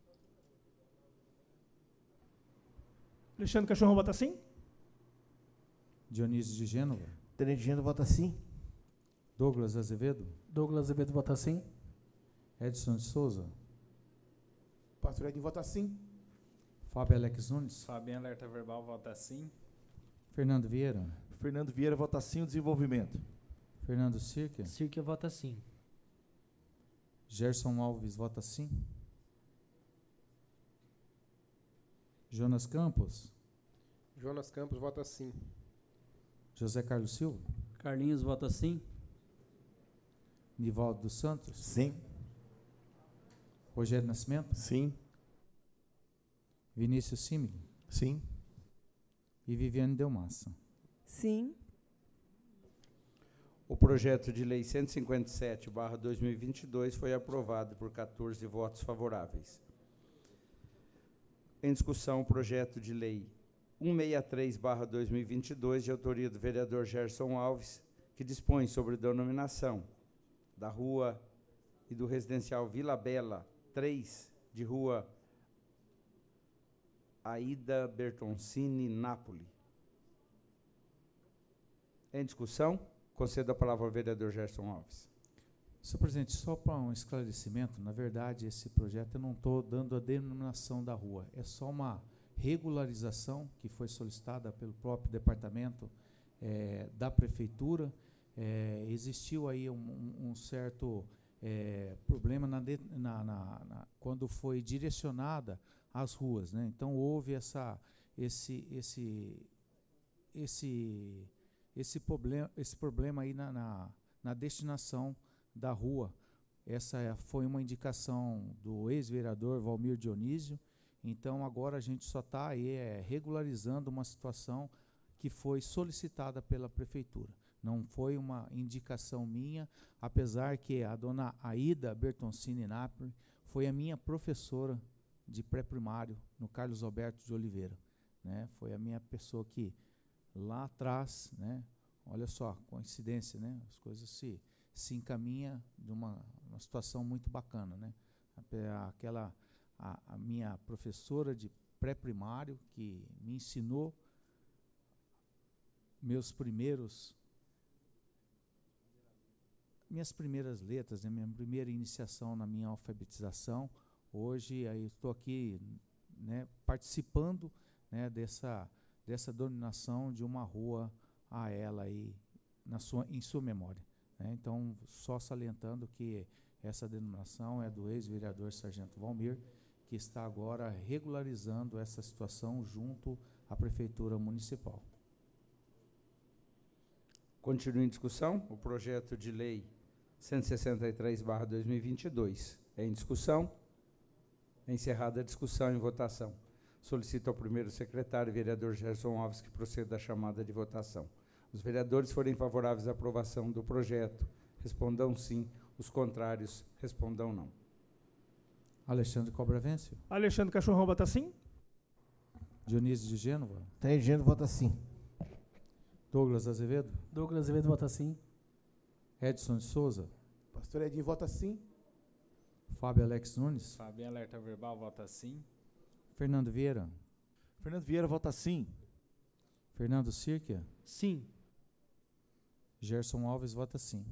Alexandre Cachorrão vota sim. Dionísio de Gênova. Tenente Gênova vota sim. Douglas Azevedo. Douglas Azevedo vota sim. Edson de Souza. Pastor Ed vota sim. Fábio Alex Nunes. Fábio em alerta verbal vota sim. Fernando Vieira. Fernando Vieira vota sim o desenvolvimento. Fernando Sirker. Sirker vota sim. Gerson Alves vota sim. Jonas Campos. Jonas Campos vota sim. José Carlos Silva. Carlinhos vota sim. Nivaldo dos Santos. Sim. Rogério Nascimento. Sim. Vinícius Simile. Sim. E Viviane Delmassa. Sim. O projeto de lei 157/2022 foi aprovado por 14 votos favoráveis. Em discussão, o projeto de lei 163/2022, de autoria do vereador Gerson Alves, que dispõe sobre denominação da rua e do residencial Vila Bela 3, de rua Aida Bertoncini, Nápoles. Em discussão, concedo a palavra ao vereador Gerson Alves. Senhor presidente, só para um esclarecimento, na verdade, esse projeto eu não estou dando a denominação da rua, é só uma regularização que foi solicitada pelo próprio departamento da prefeitura. Existiu aí um certo problema quando foi direcionada as ruas, né? Então houve esse problema aí na destinação da rua. Essa foi uma indicação do ex-vereador Valmir Dionísio. Então agora a gente só está aí regularizando uma situação que foi solicitada pela prefeitura. Não foi uma indicação minha, apesar que a dona Aida Bertoncini Napoli foi a minha professora de pré-primário no Carlos Alberto de Oliveira, né? Foi a minha pessoa que lá atrás, né? Olha só, coincidência, né? As coisas se encaminham de uma situação muito bacana, né? A minha professora de pré-primário que me ensinou minhas primeiras letras, né? Minha primeira iniciação na minha alfabetização. Hoje aí estou aqui, né, participando, né, dessa denominação de uma rua a ela aí em sua memória, né? Então, só salientando que essa denominação é do ex-vereador Sargento Valmir, que está agora regularizando essa situação junto à Prefeitura Municipal. Continua em discussão o projeto de lei 163/2022. É em discussão. Encerrada a discussão, em votação. Solicito ao primeiro secretário, vereador Gerson Alves, que proceda à chamada de votação. Os vereadores forem favoráveis à aprovação do projeto, respondam sim. Os contrários, respondam não. Alexandre Cobra Vencio. Alexandre Cachorrão vota sim. Dionísio de Gênova. Tair Gênova vota sim. Douglas Azevedo. Douglas Azevedo vota sim. Edson de Souza. Pastor Edinho vota sim. Fábio Alex Nunes. Fabinho Alerta Verbal vota sim. Fernando Vieira. Fernando Vieira vota sim. Fernando Sirkia. Sim. Gerson Alves vota sim.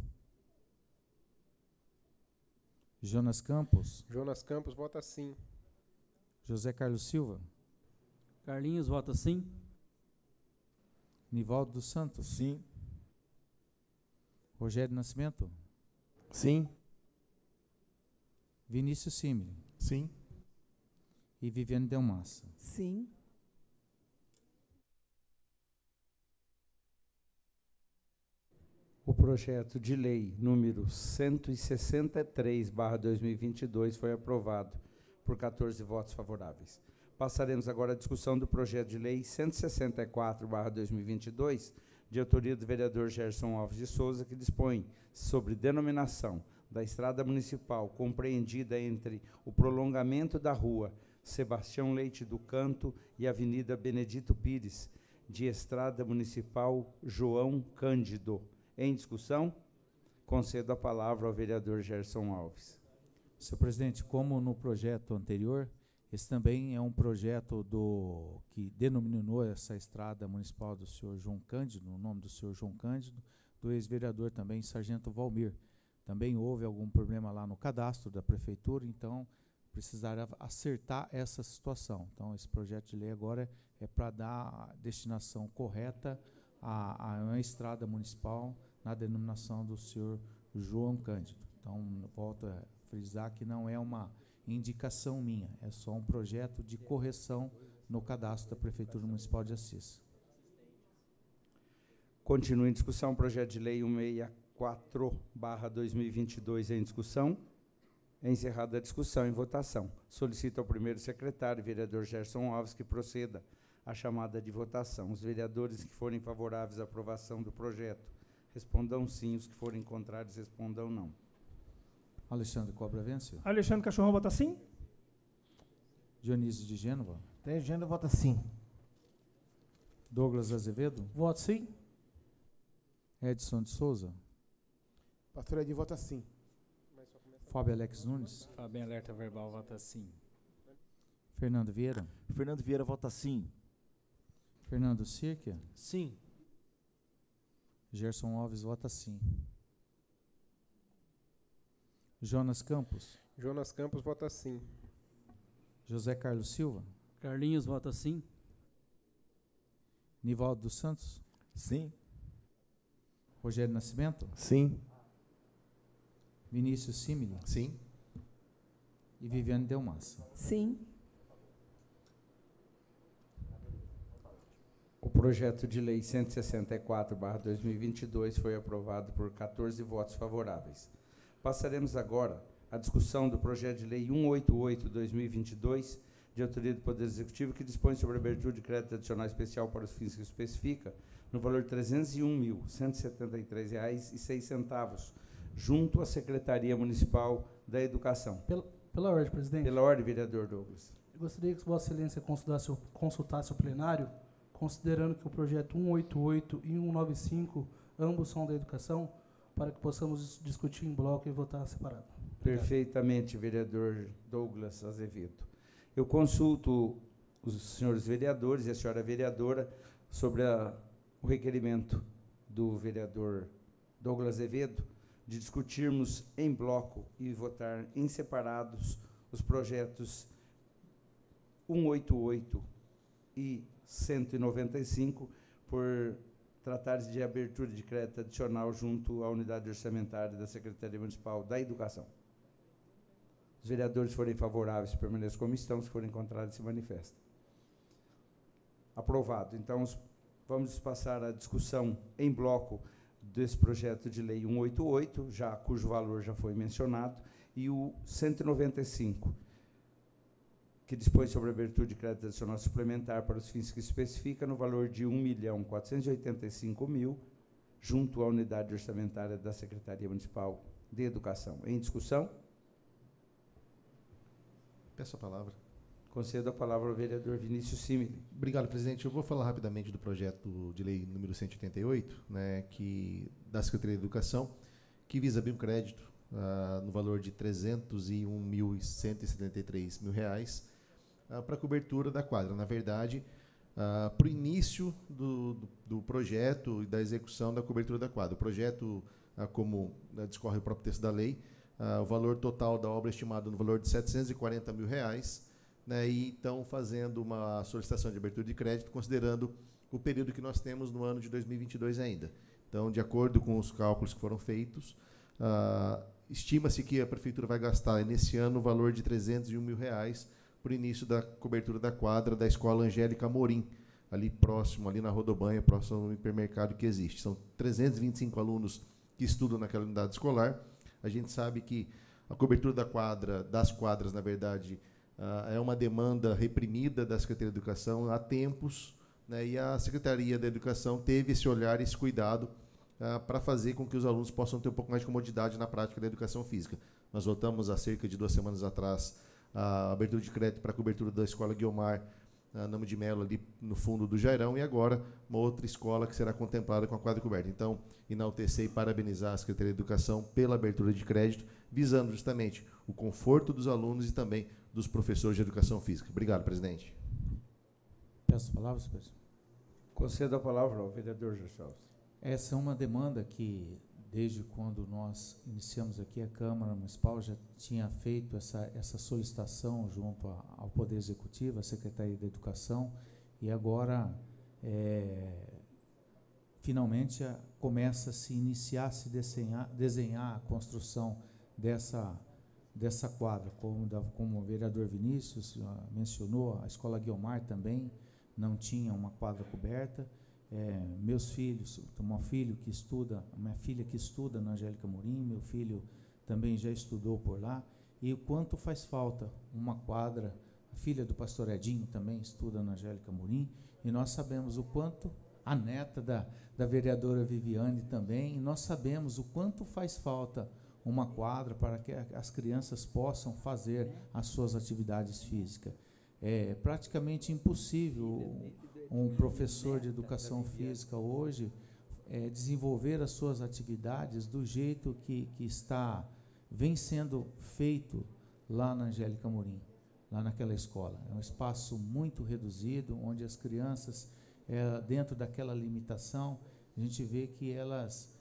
Jonas Campos. Jonas Campos vota sim. José Carlos Silva. Carlinhos vota sim. Nivaldo dos Santos. Sim. Rogério Nascimento. Sim. Vinícius Simile. Sim. E Viviane Delmassa. Sim. O projeto de lei número 163/2022 foi aprovado por 14 votos favoráveis. Passaremos agora à discussão do projeto de lei 164/2022, de autoria do vereador Gerson Alves de Souza, que dispõe sobre denominação da estrada municipal compreendida entre o prolongamento da rua Sebastião Leite do Canto e Avenida Benedito Pires, de estrada municipal João Cândido. Em discussão, concedo a palavra ao vereador Gerson Alves. Senhor presidente, como no projeto anterior, esse também é um projeto que denominou essa estrada municipal do senhor João Cândido, no nome do senhor João Cândido, do ex-vereador também, Sargento Valmir. Também houve algum problema lá no cadastro da prefeitura, então precisaria acertar essa situação. Então, esse projeto de lei agora é para dar a destinação correta a uma estrada municipal na denominação do senhor João Cândido. Então, volto a frisar que não é uma indicação minha, é só um projeto de correção no cadastro da Prefeitura Municipal de Assis. Continua em discussão o projeto de lei 164/2022 em discussão. É encerrada a discussão em votação. Solicito ao primeiro secretário, vereador Gerson Alves, que proceda à chamada de votação. Os vereadores que forem favoráveis à aprovação do projeto, respondam sim. Os que forem contrários, respondam não. Alexandre Cobra Vencio. Alexandre Cachorrão vota sim. Dionísio de Gênova. Tenho Gênova, vota sim. Douglas Azevedo. Voto sim. Edson de Souza. Pastor Edinho vota sim. Fábio Alex Nunes. Fábio Alerta Verbal vota sim. Fernando Vieira. Fernando Vieira, vota sim. Fernando Sirkia. Sim. Gerson Alves vota sim. Jonas Campos. Jonas Campos vota sim. José Carlos Silva. Carlinhos vota sim. Nivaldo dos Santos. Sim. Rogério Nascimento. Sim. Vinícius Simile. Sim. E Viviane Delmassa. Sim. O projeto de lei 164/2022 foi aprovado por 14 votos favoráveis. Passaremos agora à discussão do projeto de lei 188/2022, de autoria do Poder Executivo, que dispõe sobre a abertura de crédito adicional especial para os fins que especifica, no valor de R$ 301.173,06, junto à Secretaria Municipal da Educação. Pela ordem, presidente. Pela ordem, vereador Douglas. Eu gostaria que Vossa Excelência consultasse o plenário, considerando que o projeto 188 e 195, ambos são da educação, para que possamos discutir em bloco e votar separado. Obrigado. Perfeitamente, vereador Douglas Azevedo. Eu consulto os senhores vereadores e a senhora vereadora sobre o requerimento do vereador Douglas Azevedo de discutirmos em bloco e votar em separados os projetos 188 e 195, por tratar de abertura de crédito adicional junto à unidade orçamentária da Secretaria Municipal da Educação. Os vereadores forem favoráveis, permaneçam como estão; se forem contrários, se manifestem. Aprovado. Então, vamos passar à discussão em bloco desse projeto de lei 188, cujo valor já foi mencionado, e o 195, que dispõe sobre a abertura de crédito adicional suplementar para os fins que especifica, no valor de R$ 1.485.000, junto à unidade orçamentária da Secretaria Municipal de Educação. Em discussão? Peço a palavra. Concedo a palavra ao vereador Vinícius Simile. Obrigado, presidente. Eu vou falar rapidamente do projeto de lei número 188, da Secretaria de Educação, que visa abrir um crédito no valor de R$ 301.173 para a cobertura da quadra. Na verdade, para o início do projeto e da execução da cobertura da quadra. O projeto, como discorre o próprio texto da lei, o valor total da obra é estimado no valor de R$ 740 mil, e então fazendo uma solicitação de abertura de crédito, considerando o período que nós temos no ano de 2022 ainda. Então, de acordo com os cálculos que foram feitos, estima-se que a Prefeitura vai gastar nesse ano o valor de R$ 301 mil para o início da cobertura da quadra da Escola Angélica Amorim, ali próximo, ali na Rodobanha, próximo ao hipermercado que existe. São 325 alunos que estudam naquela unidade escolar. A gente sabe que a cobertura das quadras, na verdade, é uma demanda reprimida da Secretaria de Educação há tempos, e a Secretaria da Educação teve esse olhar, esse cuidado para fazer com que os alunos possam ter um pouco mais de comodidade na prática da educação física. Nós votamos há cerca de 2 semanas atrás a abertura de crédito para a cobertura da Escola Guiomar Namo de Melo, ali no fundo do Jairão, e agora uma outra escola que será contemplada com a quadra coberta. Então, enaltecer e parabenizar a Secretaria de Educação pela abertura de crédito, visando justamente o conforto dos alunos e também dos professores de educação física. Obrigado, presidente. Peço palavras, presidente. Concedo a palavra ao vereador Gerson Alves. Essa é uma demanda que, desde quando nós iniciamos aqui a Câmara Municipal, já tinha feito essa solicitação junto ao Poder Executivo, à Secretaria da Educação, e agora, finalmente, começa a se iniciar, a se desenhar a construção dessa quadra, como o vereador Vinícius mencionou, a Escola Guiomar também não tinha uma quadra coberta. Meus filhos, tenho minha filha que estuda na Angélica Amorim, meu filho também já estudou por lá, e o quanto faz falta uma quadra. A filha do pastor Edinho também estuda na Angélica Amorim, e nós sabemos o quanto, a neta da vereadora Viviane também, e nós sabemos o quanto faz falta uma quadra para que as crianças possam fazer as suas atividades físicas. É praticamente impossível um professor de educação física hoje desenvolver as suas atividades do jeito que vem sendo feito lá na Angélica Amorim, lá naquela escola. É um espaço muito reduzido, onde as crianças, dentro daquela limitação, a gente vê que elas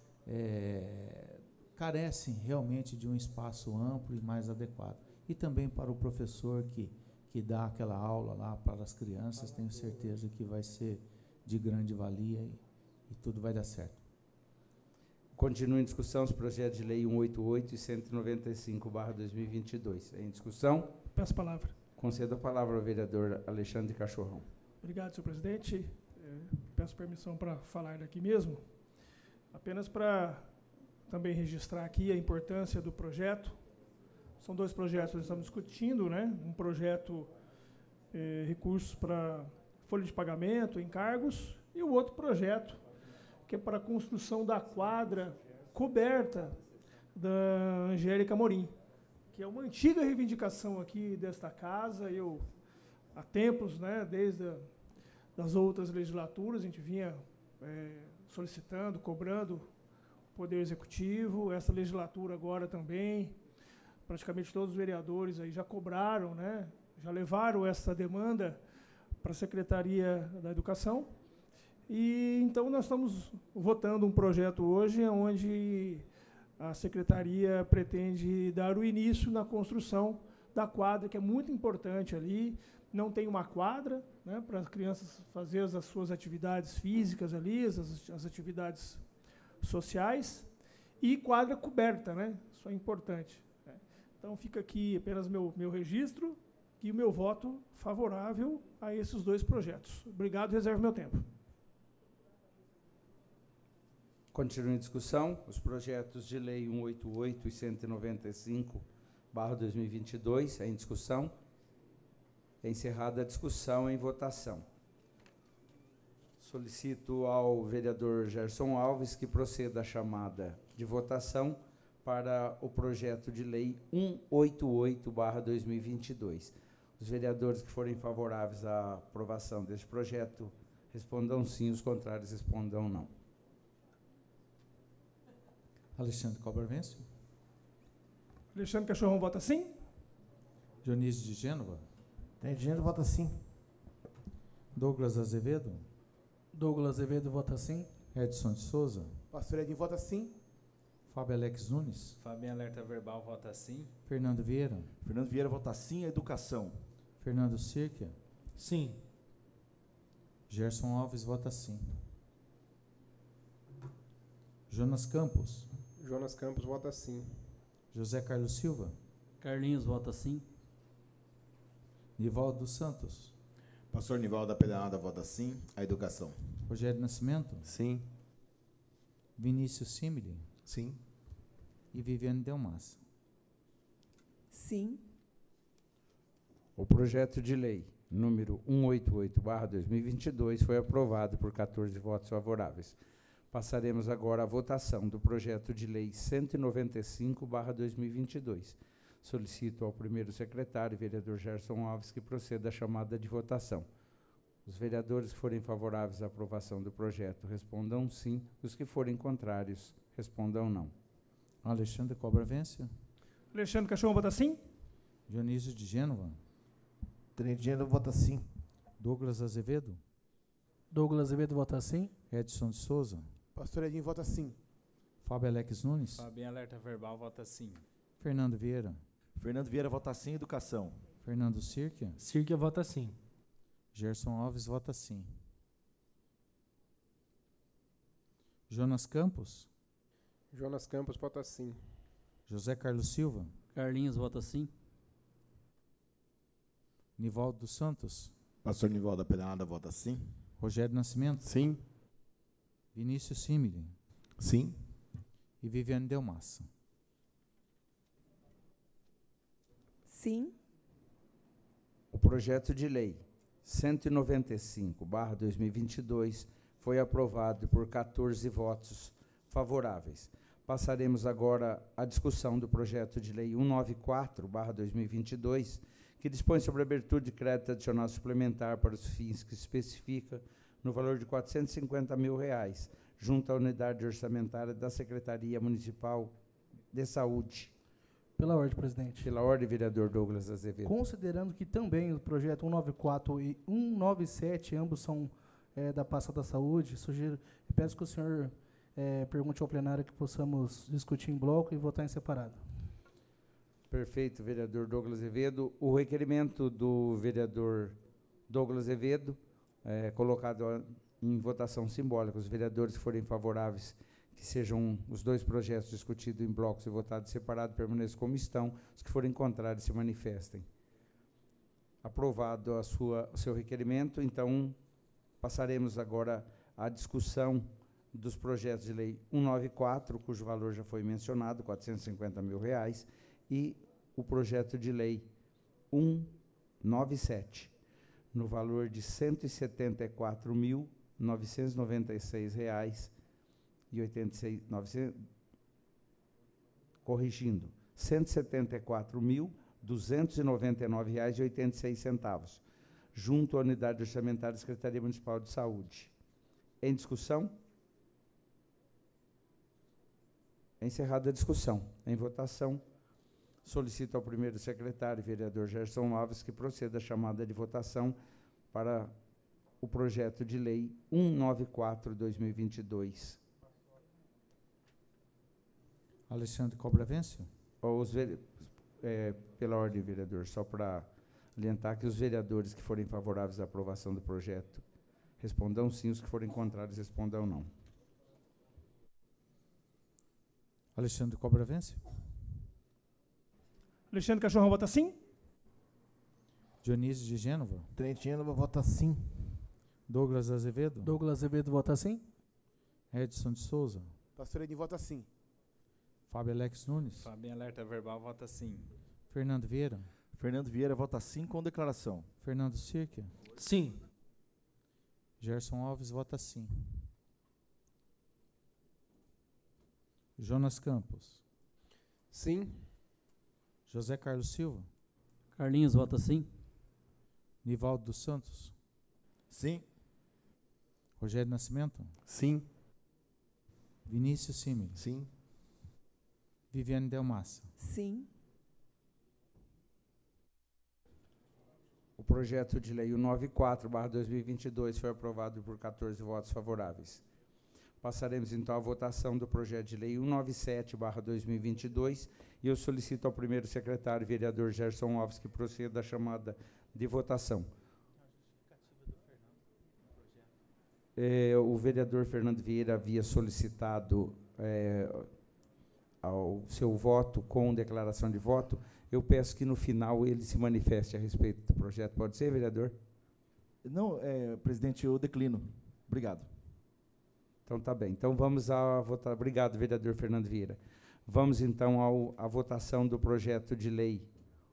carecem realmente de um espaço amplo e mais adequado. E também para o professor que dá aquela aula lá para as crianças, tenho certeza que vai ser de grande valia e tudo vai dar certo. Continua em discussão os projetos de lei 188 e 195/2022. Em discussão? Peço a palavra. Concedo a palavra ao vereador Alexandre Cachorrão. Obrigado, senhor presidente. Peço permissão para falar daqui mesmo. Apenas para também registrar aqui a importância do projeto. São dois projetos que nós estamos discutindo, né? Um projeto recursos para folha de pagamento, encargos, e o outro projeto que é para a construção da quadra coberta da Angélica Amorim, que é uma antiga reivindicação aqui desta casa. Eu, há tempos, né, desde das outras legislaturas, a gente vinha solicitando, cobrando o Poder Executivo. Essa legislatura agora também, praticamente todos os vereadores aí já cobraram, né, já levaram essa demanda para a Secretaria da Educação. E então nós estamos votando um projeto hoje onde a Secretaria pretende dar o início na construção da quadra, que é muito importante ali. Não tem uma quadra, né, para as crianças fazer as suas atividades físicas ali, as atividades sociais, e quadra coberta, né? Isso é importante. Né? Então fica aqui apenas meu registro e o meu voto favorável a esses dois projetos. Obrigado, reservo meu tempo. Continua em discussão os projetos de lei 188 e 195/2022. Em discussão. Encerrada a discussão, em votação. Solicito ao vereador Gerson Alves que proceda a chamada de votação para o projeto de lei 188/2022. Os vereadores que forem favoráveis à aprovação deste projeto respondam sim, os contrários respondam não. Alexandre Cobra Vencio. Alexandre Cachorrão vota sim. Dionísio de Gênova. De Gênova vota sim. Douglas Azevedo. Douglas Azevedo vota sim. Edson de Souza. Pastor Edinho vota sim. Fábio Alex Nunes. Fabinho Alerta Verbal vota sim. Fernando Vieira. Fernando Vieira vota sim. Educação. Fernando Sirkia. Sim. Gerson Alves vota sim. Jonas Campos. Jonas Campos vota sim. José Carlos Silva. Carlinhos vota sim. Nivaldo dos Santos. Pastor Nivaldo da Pedernada vota sim. A educação. Rogério Nascimento. Sim. Vinícius Simile. Sim. E Viviane Delmassa. Sim. O projeto de lei número 188/2022 foi aprovado por 14 votos favoráveis. Passaremos agora à votação do projeto de lei 195/2022. Solicito ao primeiro secretário, vereador Gerson Alves, que proceda à chamada de votação. Os vereadores que forem favoráveis à aprovação do projeto respondam sim, os que forem contrários respondam não. Alexandre Cobra Vencio. Alexandre Cachorrão vota sim. Dionísio de Gênova. De Gênova vota sim. Douglas Azevedo. Douglas Azevedo vota sim. Edson de Souza. Pastor Edinho vota sim. Fábio Alex Nunes. Fabinho Alerta Verbal vota sim. Fernando Vieira. Fernando Vieira vota sim. Educação. Fernando Sirkia. Sirkia vota sim. Gerson Alves vota sim. Jonas Campos. Jonas Campos vota sim. José Carlos Silva. Carlinhos vota sim. Nivaldo dos Santos. Pastor Nivaldo da Pedanada vota sim. Rogério Nascimento. Sim. Vinícius Simile. Sim. E Viviane Delmassa. Sim. O projeto de lei 195/2022 foi aprovado por 14 votos favoráveis. Passaremos agora à discussão do projeto de lei 194/2022, que dispõe sobre a abertura de crédito adicional suplementar para os fins que especifica no valor de R$ 450 mil, junto à unidade orçamentária da Secretaria Municipal de Saúde. Pela ordem, presidente. Pela ordem, vereador Douglas Azevedo. Considerando que também o projeto 194 e 197, ambos são da pasta da saúde, peço que o senhor pergunte ao plenário que possamos discutir em bloco e votar em separado. Perfeito, vereador Douglas Azevedo. O requerimento do vereador Douglas Azevedo colocado em votação simbólica. Os vereadores que forem favoráveis que sejam os dois projetos discutidos em blocos e votados separado, permaneçam como estão. Os que forem contrários se manifestem. Aprovado o seu requerimento, então passaremos agora à discussão dos projetos de lei 194, cujo valor já foi mencionado, R$ 450 mil, e o projeto de lei 197, no valor de R$ 174.996,86, corrigindo, R$ 174.299,86, junto à unidade orçamentária da Secretaria Municipal de Saúde. Em discussão? Encerrada a discussão. Em votação, solicito ao primeiro secretário, vereador Gerson Alves, que proceda a chamada de votação para o projeto de lei 194/2022. Alexandre Cobra Vencio. Pela ordem, vereador, só para alientar que os vereadores que forem favoráveis à aprovação do projeto respondam sim, os que forem contrários respondam não. Alexandre Cobra Vencio. Alexandre Cachorrão vota sim. Dionísio de Gênova. Tenente Gênova vota sim. Douglas Azevedo. Douglas Azevedo vota sim. Edson de Souza. Pastor Edinho vota sim. Fábio Alex Nunes. Fábio Alerta Verbal vota sim. Fernando Vieira. Fernando Vieira vota sim com declaração. Fernando Sirkia. Sim. Gerson Alves vota sim. Jonas Campos. Sim. José Carlos Silva. Carlinhos vota sim. Nivaldo dos Santos. Sim. Rogério Nascimento. Sim. Vinícius Simile. Sim. Viviane Delmassa. Sim. O projeto de lei 194/2022 foi aprovado por 14 votos favoráveis. Passaremos, então, à votação do projeto de lei 197/2022, e eu solicito ao primeiro secretário, vereador Gerson Alves, que proceda à chamada de votação. O vereador Fernando Vieira havia solicitado ao seu voto com declaração de voto. Eu peço que, no final, ele se manifeste a respeito do projeto. Pode ser, vereador? Não, presidente, eu declino. Obrigado. Então, tá bem. Então, vamos a votar. Obrigado, vereador Fernando Vieira. Vamos, então, à votação do projeto de lei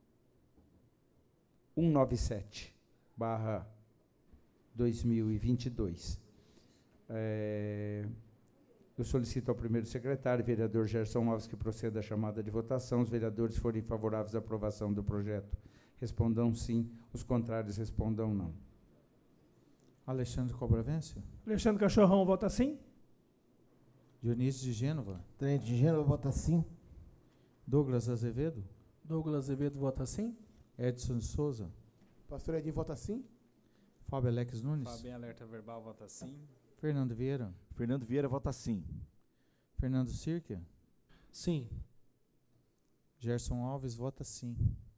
197/2022. Eu solicito ao primeiro secretário, vereador Gerson Alves, que proceda à chamada de votação. Os vereadores que forem favoráveis à aprovação do projeto respondam sim, os contrários respondam não. Alexandre Cobra Vencio. Alexandre Cachorrão vota sim. Dionísio de Gênova. Tenente Gênova vota sim. Douglas Azevedo. Douglas Azevedo vota sim. Edson de Souza. Pastor Edinho vota sim. Fábio Alex Nunes. Fábio Alerta Verbal vota sim. Fernando Vieira. Fernando Vieira vota sim. Fernando Sirkia. Sim. Gerson Alves vota sim.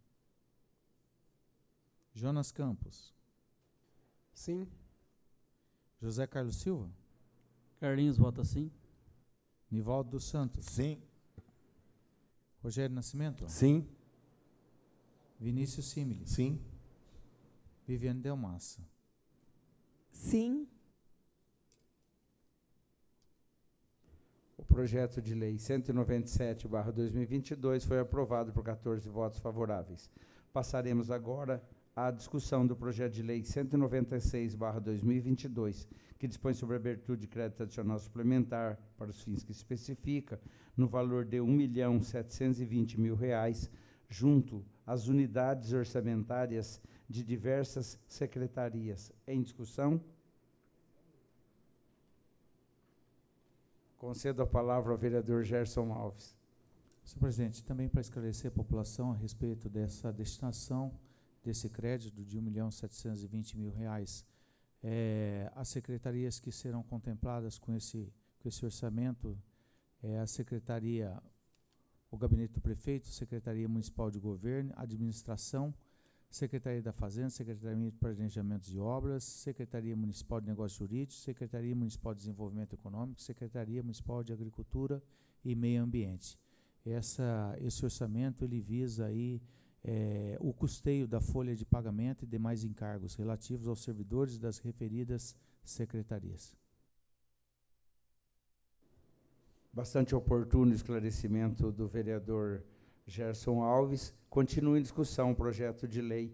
Jonas Campos. Sim. José Carlos Silva. Carlinhos vota sim. Nivaldo dos Santos. Sim. Rogério Nascimento? Sim. Vinícius Simile? Sim. Viviane Delmassa? Sim. O projeto de lei 197/2022 foi aprovado por 14 votos favoráveis. Passaremos agora à discussão do projeto de lei 196/2022, que dispõe sobre a abertura de crédito adicional suplementar para os fins que especifica, no valor de R$ 1.720.000, junto às unidades orçamentárias de diversas secretarias. Em discussão? Concedo a palavra ao vereador Gerson Alves. Senhor presidente, também para esclarecer a população a respeito dessa destinação desse crédito de R$ 1.720.000, as secretarias que serão contempladas com esse orçamento é a Secretaria, o Gabinete do Prefeito, Secretaria Municipal de Governo, Administração, Secretaria da Fazenda, Secretaria de Planejamento de Obras, Secretaria Municipal de Negócios Jurídicos, Secretaria Municipal de Desenvolvimento Econômico, Secretaria Municipal de Agricultura e Meio Ambiente. Esse orçamento ele visa aí o custeio da folha de pagamento e demais encargos relativos aos servidores das referidas secretarias. Bastante oportuno o esclarecimento do vereador Gerson Alves. Continua em discussão o projeto de lei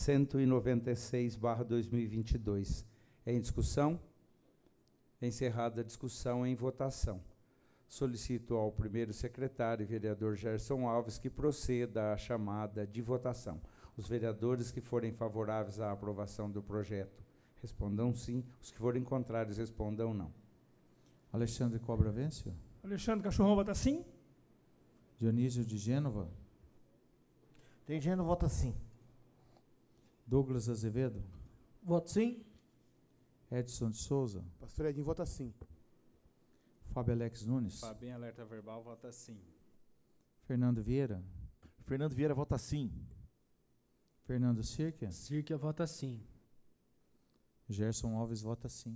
196/2022. Em discussão? Encerrada a discussão, em votação. Solicito ao primeiro secretário, vereador Gerson Alves, que proceda à chamada de votação. Os vereadores que forem favoráveis à aprovação do projeto respondam sim. Os que forem contrários respondam não. Alexandre Cobra Vêncio? Alexandre Cachorrão vota sim. Dionísio de Gênova? Tem Gênova, vota sim. Douglas Azevedo? Voto sim. Edson de Souza? Pastor Edinho vota sim. Fábio Alex Nunes? Fabinho Alerta Verbal vota sim. Fernando Vieira? Fernando Vieira vota sim. Fernando Sirkia? Sirkia vota sim. Gerson Alves vota sim.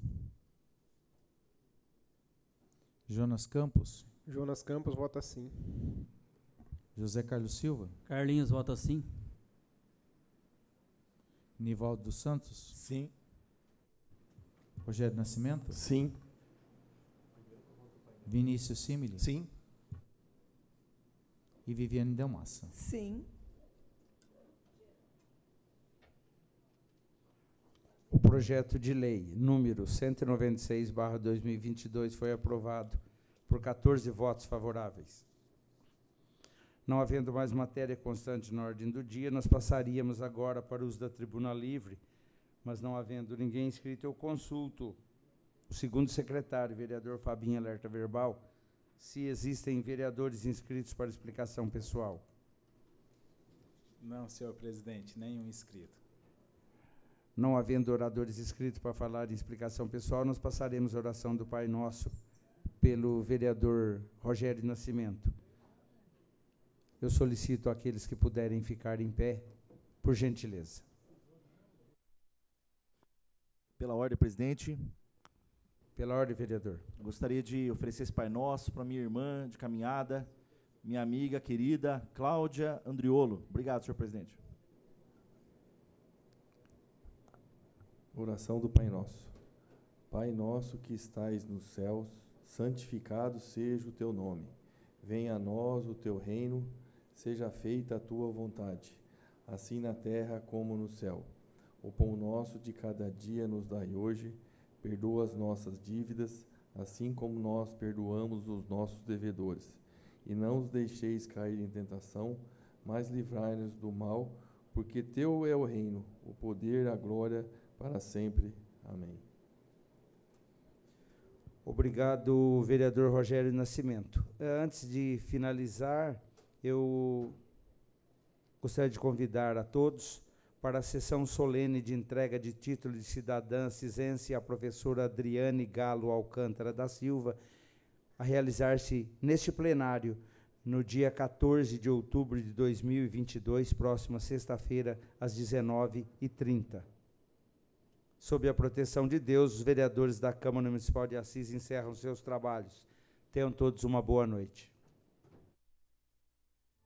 Jonas Campos? Jonas Campos vota sim. José Carlos Silva? Carlinhos vota sim. Nivaldo dos Santos? Sim. Rogério Nascimento? Sim. Vinícius Simile? Sim. E Viviane Delmassa? Sim. O projeto de lei número 196/2022 foi aprovado por 14 votos favoráveis. Não havendo mais matéria constante na ordem do dia, nós passaríamos agora para o uso da tribuna livre, mas não havendo ninguém inscrito, eu consulto o segundo secretário, vereador Fabinho Alerta Verbal, se existem vereadores inscritos para explicação pessoal. Não, senhor presidente, nenhum inscrito. Não havendo oradores inscritos para falar em explicação pessoal, nós passaremos a oração do Pai Nosso pelo vereador Rogério Nascimento. Eu solicito àqueles que puderem ficar em pé, por gentileza. Pela ordem, presidente. Pela ordem, vereador. Gostaria de oferecer esse Pai Nosso para minha irmã de caminhada, minha amiga querida, Cláudia Andriolo. Obrigado, senhor presidente. Oração do Pai Nosso. Pai nosso que estais nos céus, santificado seja o teu nome. Venha a nós o teu reino, seja feita a tua vontade, assim na terra como no céu. O pão nosso de cada dia nos dai hoje, perdoa as nossas dívidas, assim como nós perdoamos os nossos devedores. E não os deixeis cair em tentação, mas livrai-nos do mal, porque teu é o reino, o poder, a glória, para sempre. Amém. Obrigado, vereador Rogério Nascimento. Antes de finalizar, eu gostaria de convidar a todos para a sessão solene de entrega de título de cidadã cisense à professora Adriane Galo Alcântara da Silva, a realizar-se neste plenário, no dia 14 de outubro de 2022, próxima sexta-feira, às 19h30. Sob a proteção de Deus, os vereadores da Câmara Municipal de Assis encerram seus trabalhos. Tenham todos uma boa noite.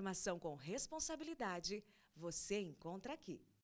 Informação com responsabilidade você encontra aqui.